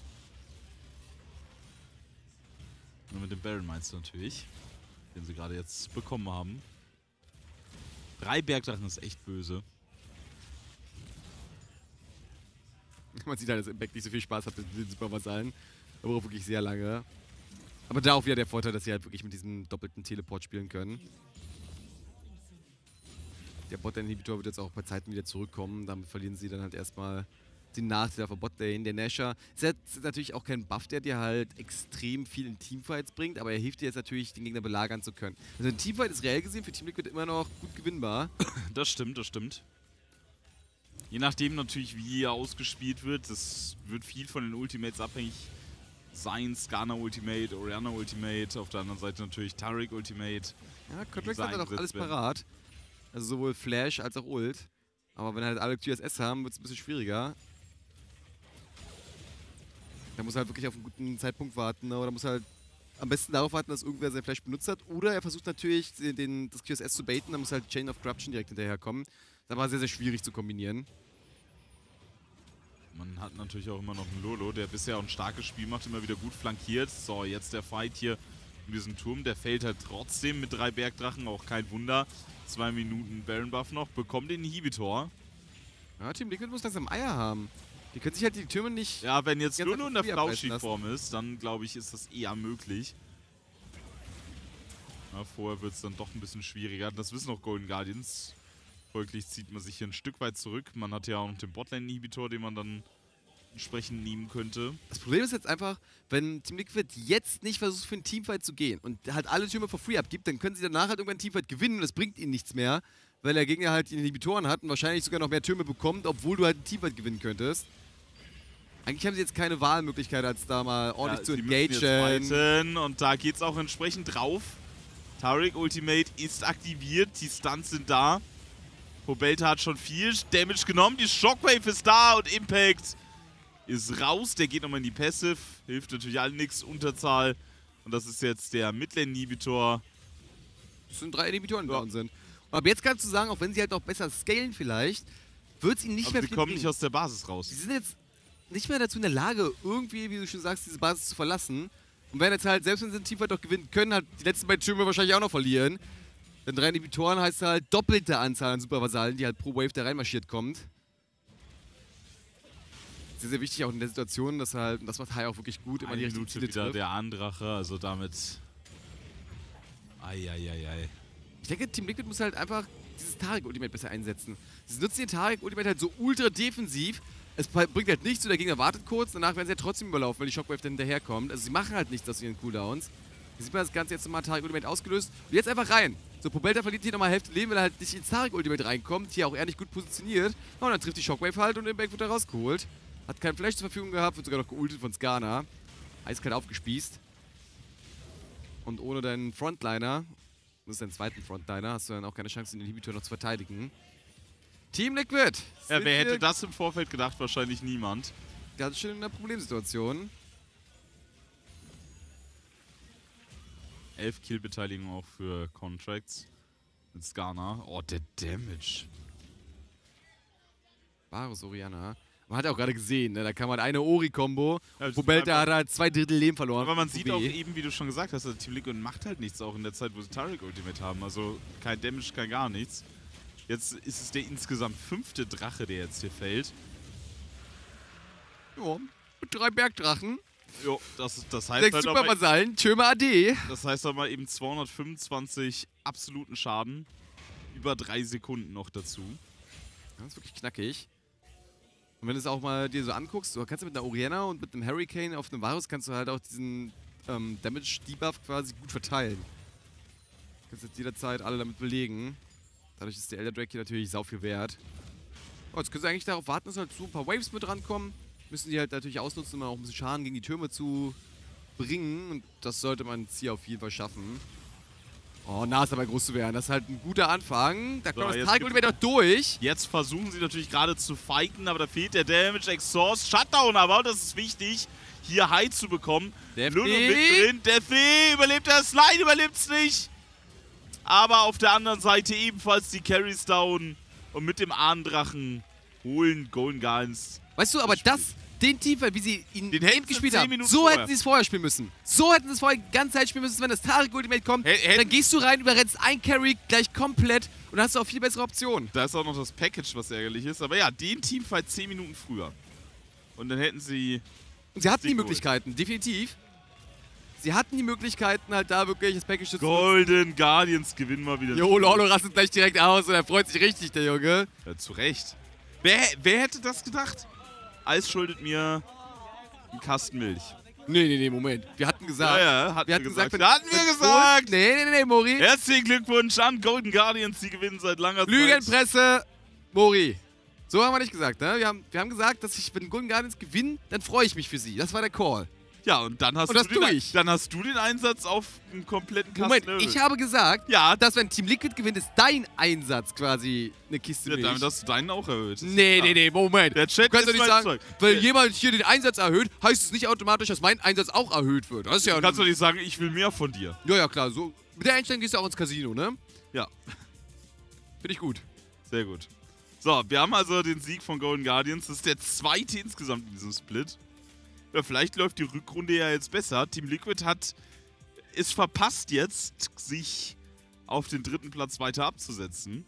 Nur mit dem Baron meinst du natürlich. Den sie gerade jetzt bekommen haben. 3 Bergdrachen ist echt böse. Man sieht halt, dass Impact nicht so viel Spaß hat mit den Supervasallen. Aber auch wirklich sehr lange. Aber da auch wieder der Vorteil, dass sie halt wirklich mit diesem doppelten Teleport spielen können. Der Bot-Inhibitor wird jetzt auch bei Zeiten wieder zurückkommen. Damit verlieren sie dann halt erstmal den Nachteil auf der Botlane. Der Nashor ist jetzt natürlich auch kein Buff, der dir halt extrem viel in Teamfights bringt, aber er hilft dir jetzt natürlich, den Gegner belagern zu können. Also ein Teamfight ist reell gesehen für Team Liquid immer noch gut gewinnbar. Das stimmt, das stimmt. Je nachdem natürlich, wie er ausgespielt wird, das wird viel von den Ultimates abhängig sein. Skarner Ultimate, Orianna Ultimate, auf der anderen Seite natürlich Taric Ultimate. Ja, Contract hat halt auch alles parat. Also sowohl Flash als auch Ult. Aber wenn halt alle QSS haben, wird es ein bisschen schwieriger. Da muss er halt wirklich auf einen guten Zeitpunkt warten, oder muss halt am besten darauf warten, dass irgendwer sein Flash benutzt hat. Oder er versucht natürlich, das QSS zu baiten, dann muss halt Chain of Corruption direkt hinterherkommen. Das war sehr, sehr schwierig zu kombinieren. Man hat natürlich auch immer noch einen Lolo, der bisher auch ein starkes Spiel macht, immer wieder gut flankiert. So, jetzt der Fight hier um diesen Turm. Der fällt halt trotzdem mit 3 Bergdrachen, auch kein Wunder. 2 Minuten Baron Buff noch, bekommt den Inhibitor. Ja, Team Liquid muss langsam Eier haben. Die können sich halt die Türme nicht... Ja, wenn jetzt Lolo in der free Flauschi-Form ist, dann glaube ich, ist das eher möglich. Ja, vorher wird es dann doch ein bisschen schwieriger. Das wissen auch Golden Guardians. Folglich zieht man sich hier ein Stück weit zurück. Man hat ja auch noch den Botlane-Inhibitor, den man dann entsprechend nehmen könnte. Das Problem ist jetzt einfach, wenn Team Liquid jetzt nicht versucht, für einen Teamfight zu gehen und halt alle Türme for free abgibt, dann können sie danach halt irgendwann einen Teamfight gewinnen und das bringt ihnen nichts mehr, weil der Gegner halt die Inhibitoren hat und wahrscheinlich sogar noch mehr Türme bekommt, obwohl du halt einen Teamfight gewinnen könntest. Eigentlich haben sie jetzt keine Wahlmöglichkeit, als da mal ordentlich zu engagen. Und da geht's auch entsprechend drauf. Taric Ultimate ist aktiviert, die Stunts sind da. Pobelta hat schon viel Damage genommen, die Shockwave ist da und Impact ist raus. Der geht nochmal in die Passive, hilft natürlich allen nichts, Unterzahl. Und das ist jetzt der Midlane-Inhibitor. Das sind 3 Inhibitoren, die down sind. Und ab jetzt kannst du sagen, auch wenn sie halt noch besser scalen vielleicht, wird es ihnen nicht mehr viel bringen. Aber sie kommen nicht aus der Basis raus. Sie sind jetzt nicht mehr dazu in der Lage, irgendwie, wie du schon sagst, diese Basis zu verlassen. Und werden jetzt halt, selbst wenn sie den Teamfight doch gewinnen können, halt die letzten beiden Türme wahrscheinlich auch noch verlieren. Denn 3 Inhibitoren heißt halt doppelte Anzahl an Supervasallen, die halt pro Wave da reinmarschiert kommt. Sehr, sehr wichtig auch in der Situation, dass halt, und das macht Hai auch wirklich gut, immer die richtigen Ziele wieder trifft. Der Andrache, also damit... Eieiei. Ich denke, Team Liquid muss halt einfach dieses Taric-Ultimate besser einsetzen. Sie nutzen den Taric-Ultimate halt so ultra defensiv. Es bringt halt nichts, so der Gegner wartet kurz, danach werden sie ja trotzdem überlaufen, weil die Shockwave dann hinterherkommt. Also sie machen halt nichts aus ihren Cooldowns. Hier sieht man das Ganze jetzt nochmal Taric-Ultimate ausgelöst. Und jetzt einfach rein. So, Pobelta verliert hier nochmal Hälfte Leben, weil er halt nicht ins Taric-Ultimate reinkommt. Hier auch eher nicht gut positioniert. Und dann trifft die Shockwave halt und Impact wird da rausgeholt. Hat keinen Flash zur Verfügung gehabt, wird sogar noch geultet von Skarner. Eiskalt aufgespießt. Und ohne deinen Frontliner, das ist dein zweiten Frontliner, hast du dann auch keine Chance, den Inhibitor noch zu verteidigen. Team Liquid! Ja, wer hätte das im Vorfeld gedacht? Wahrscheinlich niemand. Ganz schön in einer Problemsituation. 11 Kill-Beteiligung auch für Contracts. Mit Skarner. Oh, der Damage. Varus Orianna. Man hat ja auch gerade gesehen, ne? Da kam halt eine Ori-Kombo. Ja, Wobelta hat halt 2/3 Leben verloren. aber man sieht OB. auch eben, wie du schon gesagt hast, Team Liquid macht halt nichts auch in der Zeit, wo sie Taric Ultimate haben. Also kein Damage, kein gar nichts. Jetzt ist es der insgesamt 5. Drache, der jetzt hier fällt. Ja, mit 3 Bergdrachen. Jo, das heißt 6 halt aber, Supervasallen, Tschömer AD. das heißt aber eben 225 absoluten Schaden. Über 3 Sekunden noch dazu. Das ist wirklich knackig. Und wenn du es auch mal dir so anguckst, du kannst ja mit einer Orianna und mit einem Hurricane auf einem Varus kannst du halt auch diesen Damage-Debuff quasi gut verteilen. Du kannst jetzt jederzeit alle damit belegen. Dadurch ist der Elder Drake hier natürlich sau viel wert. Oh, jetzt können sie eigentlich darauf warten, dass halt so ein paar Waves mit rankommen. Müssen die halt natürlich ausnutzen, um auch ein bisschen Schaden gegen die Türme zu bringen. Und das sollte man jetzt hier auf jeden Fall schaffen. Oh, Nas dabei groß zu werden. Das ist halt ein guter Anfang. Da So, kommt das jetzt Target Ultimate doch durch. Jetzt versuchen sie natürlich gerade zu fighten, aber da fehlt der Damage. Exhaust, Shutdown aber, und das ist wichtig, hier High zu bekommen. Deathly. Lulu mit drin. Deathly überlebt das. Slide überlebt's nicht. Aber auf der anderen Seite ebenfalls die Carries down. Und mit dem Ahnendrachen holen Golden Guardians. Weißt du, aber den Teamfight, wie sie ihn Den hätten eben sie gespielt 10 haben, Minuten so vorher. hätten sie es vorher spielen müssen. So hätten sie es vorher die ganze Zeit spielen müssen, wenn das Tarek Ultimate kommt. Hätten- Dann gehst du rein, überrennst ein Carry gleich komplett und dann hast du auch viel bessere Optionen. Da ist auch noch das Package, was ärgerlich ist. Aber ja, den Teamfight 10 Minuten früher. Und dann hätten sie... Und sie hatten die Sieg Möglichkeiten, definitiv. Sie hatten die Möglichkeiten, halt da wirklich das Package zu Golden Guardians gewinnen mal wieder. Jo, Lolo rastet gleich direkt aus und er freut sich richtig, der Junge. Ja, zu Recht. Wer hätte das gedacht? Eis schuldet mir einen Kasten Milch. Nee, Moment. Wir hatten gesagt... Hatten Wir hatten gesagt, Hatten wir gesagt. Nee, Mori. Herzlichen Glückwunsch an Golden Guardians, die gewinnen seit langer Zeit. Lügenpresse, Mori. So haben wir nicht gesagt, ne? Wir haben gesagt, dass wenn Golden Guardians gewinnen, dann freue ich mich für sie. Das war der Call. Ja, und dann hast, Und das tue ich. dann hast du den Einsatz auf einen kompletten Kasten Moment, Milch. ich habe gesagt, Ja, dass wenn Team Liquid gewinnt, ist dein Einsatz quasi eine Kiste ja, Milch. damit hast du deinen auch erhöht. Nee, Moment. Der Chat Du kannst ist doch nicht mein sagen, Zeug. weil jemand hier den Einsatz erhöht, heißt es nicht automatisch, dass mein Einsatz auch erhöht wird. Das ist ja... Du kannst doch nicht sagen, ich will mehr von dir. Ja, klar. So, mit der Einstellung gehst du auch ins Casino, ne? Ja, Finde ich gut. sehr gut. So, wir haben also den Sieg von Golden Guardians. Das ist der 2. insgesamt in diesem Split. Ja, vielleicht läuft die Rückrunde ja jetzt besser. Team Liquid hat es verpasst jetzt, sich auf den 3. Platz weiter abzusetzen.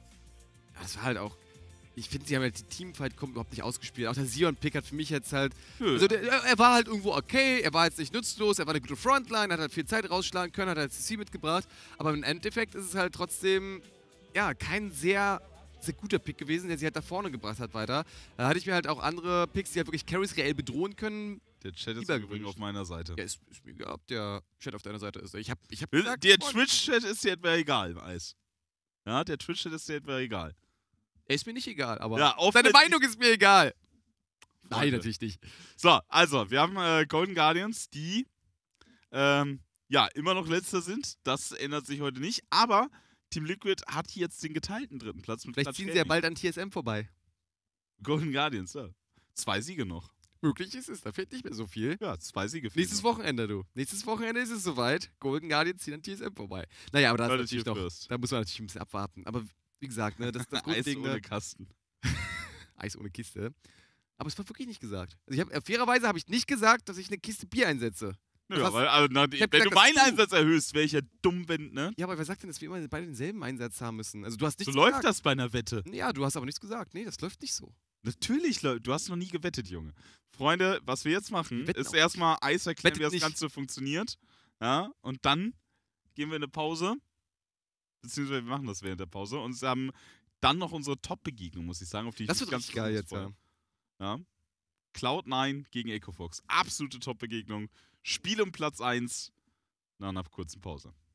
Ja, das war halt auch... Ich finde, sie haben halt die Teamfight überhaupt nicht ausgespielt. Auch der Sion-Pick hat für mich jetzt halt... Nö. Also er war halt irgendwo okay, er war jetzt nicht nutzlos, er war eine gute Frontline, hat halt viel Zeit rausschlagen können, hat halt CC mitgebracht. Aber im Endeffekt ist es halt trotzdem, ja, kein sehr guter Pick gewesen, der sie halt da vorne gebracht hat weiter. Da hatte ich mir halt auch andere Picks, die halt wirklich Carries reell bedrohen können. Der Chat ist Lieber übrigens gewünscht. auf meiner Seite. Ja, ist mir egal, ob der Chat auf deiner Seite ist. Ich hab gesagt, Der Freund, Twitch-Chat ist dir etwa egal, im Eis. Ja, der Twitch-Chat ist dir etwa egal. er ist mir nicht egal, aber Ja, seine Meinung ist mir egal. Nein, Freunde. natürlich nicht. So, also, wir haben Golden Guardians, die ja immer noch letzter sind. Das ändert sich heute nicht. Aber Team Liquid hat jetzt den geteilten 3. Platz mit Vielleicht Klatsch ziehen sie ja Gaming. bald an TSM vorbei. Golden Guardians, ja. 2 Siege noch. Möglich ist es, da fehlt nicht mehr so viel. Ja, 2 Siege. fehlen Nächstes noch. Wochenende, du. Nächstes Wochenende ist es soweit. Golden Guardians ziehen an TSM vorbei. Naja, aber da ist Leute, natürlich hier noch, first. da muss man natürlich ein bisschen abwarten. Aber wie gesagt, ne, das Eis Grundlegende, ohne Kasten. Eis ohne Kiste. Aber es war wirklich nicht gesagt. Also fairerweise habe ich nicht gesagt, dass ich eine Kiste Bier einsetze. Nö, Was? weil, also, hab wenn gesagt, du dass meinen du- Einsatz erhöhst, wäre ich ja dumm, wenn, ne? Ja, aber wer sagt denn, dass wir immer beide denselben Einsatz haben müssen? Also du hast So nichts läuft gesagt. das bei einer Wette. Ja, du hast aber nichts gesagt. Nee, das läuft nicht so. Natürlich, du hast noch nie gewettet, Junge. Freunde, was wir jetzt machen, Wir wetten ist auch erstmal Eis erklären, Wettet wie das nicht. Ganze funktioniert. Ja, und dann gehen wir in eine Pause. Beziehungsweise wir machen das während der Pause. Und wir haben dann noch unsere Top-Begegnung, muss ich sagen, auf die ich Das mich wird ganz richtig geil jetzt, besonders ja. freue. Ja. Cloud9 gegen Ecofox. Absolute Top-Begegnung. Spiel um Platz 1 nach einer kurzen Pause.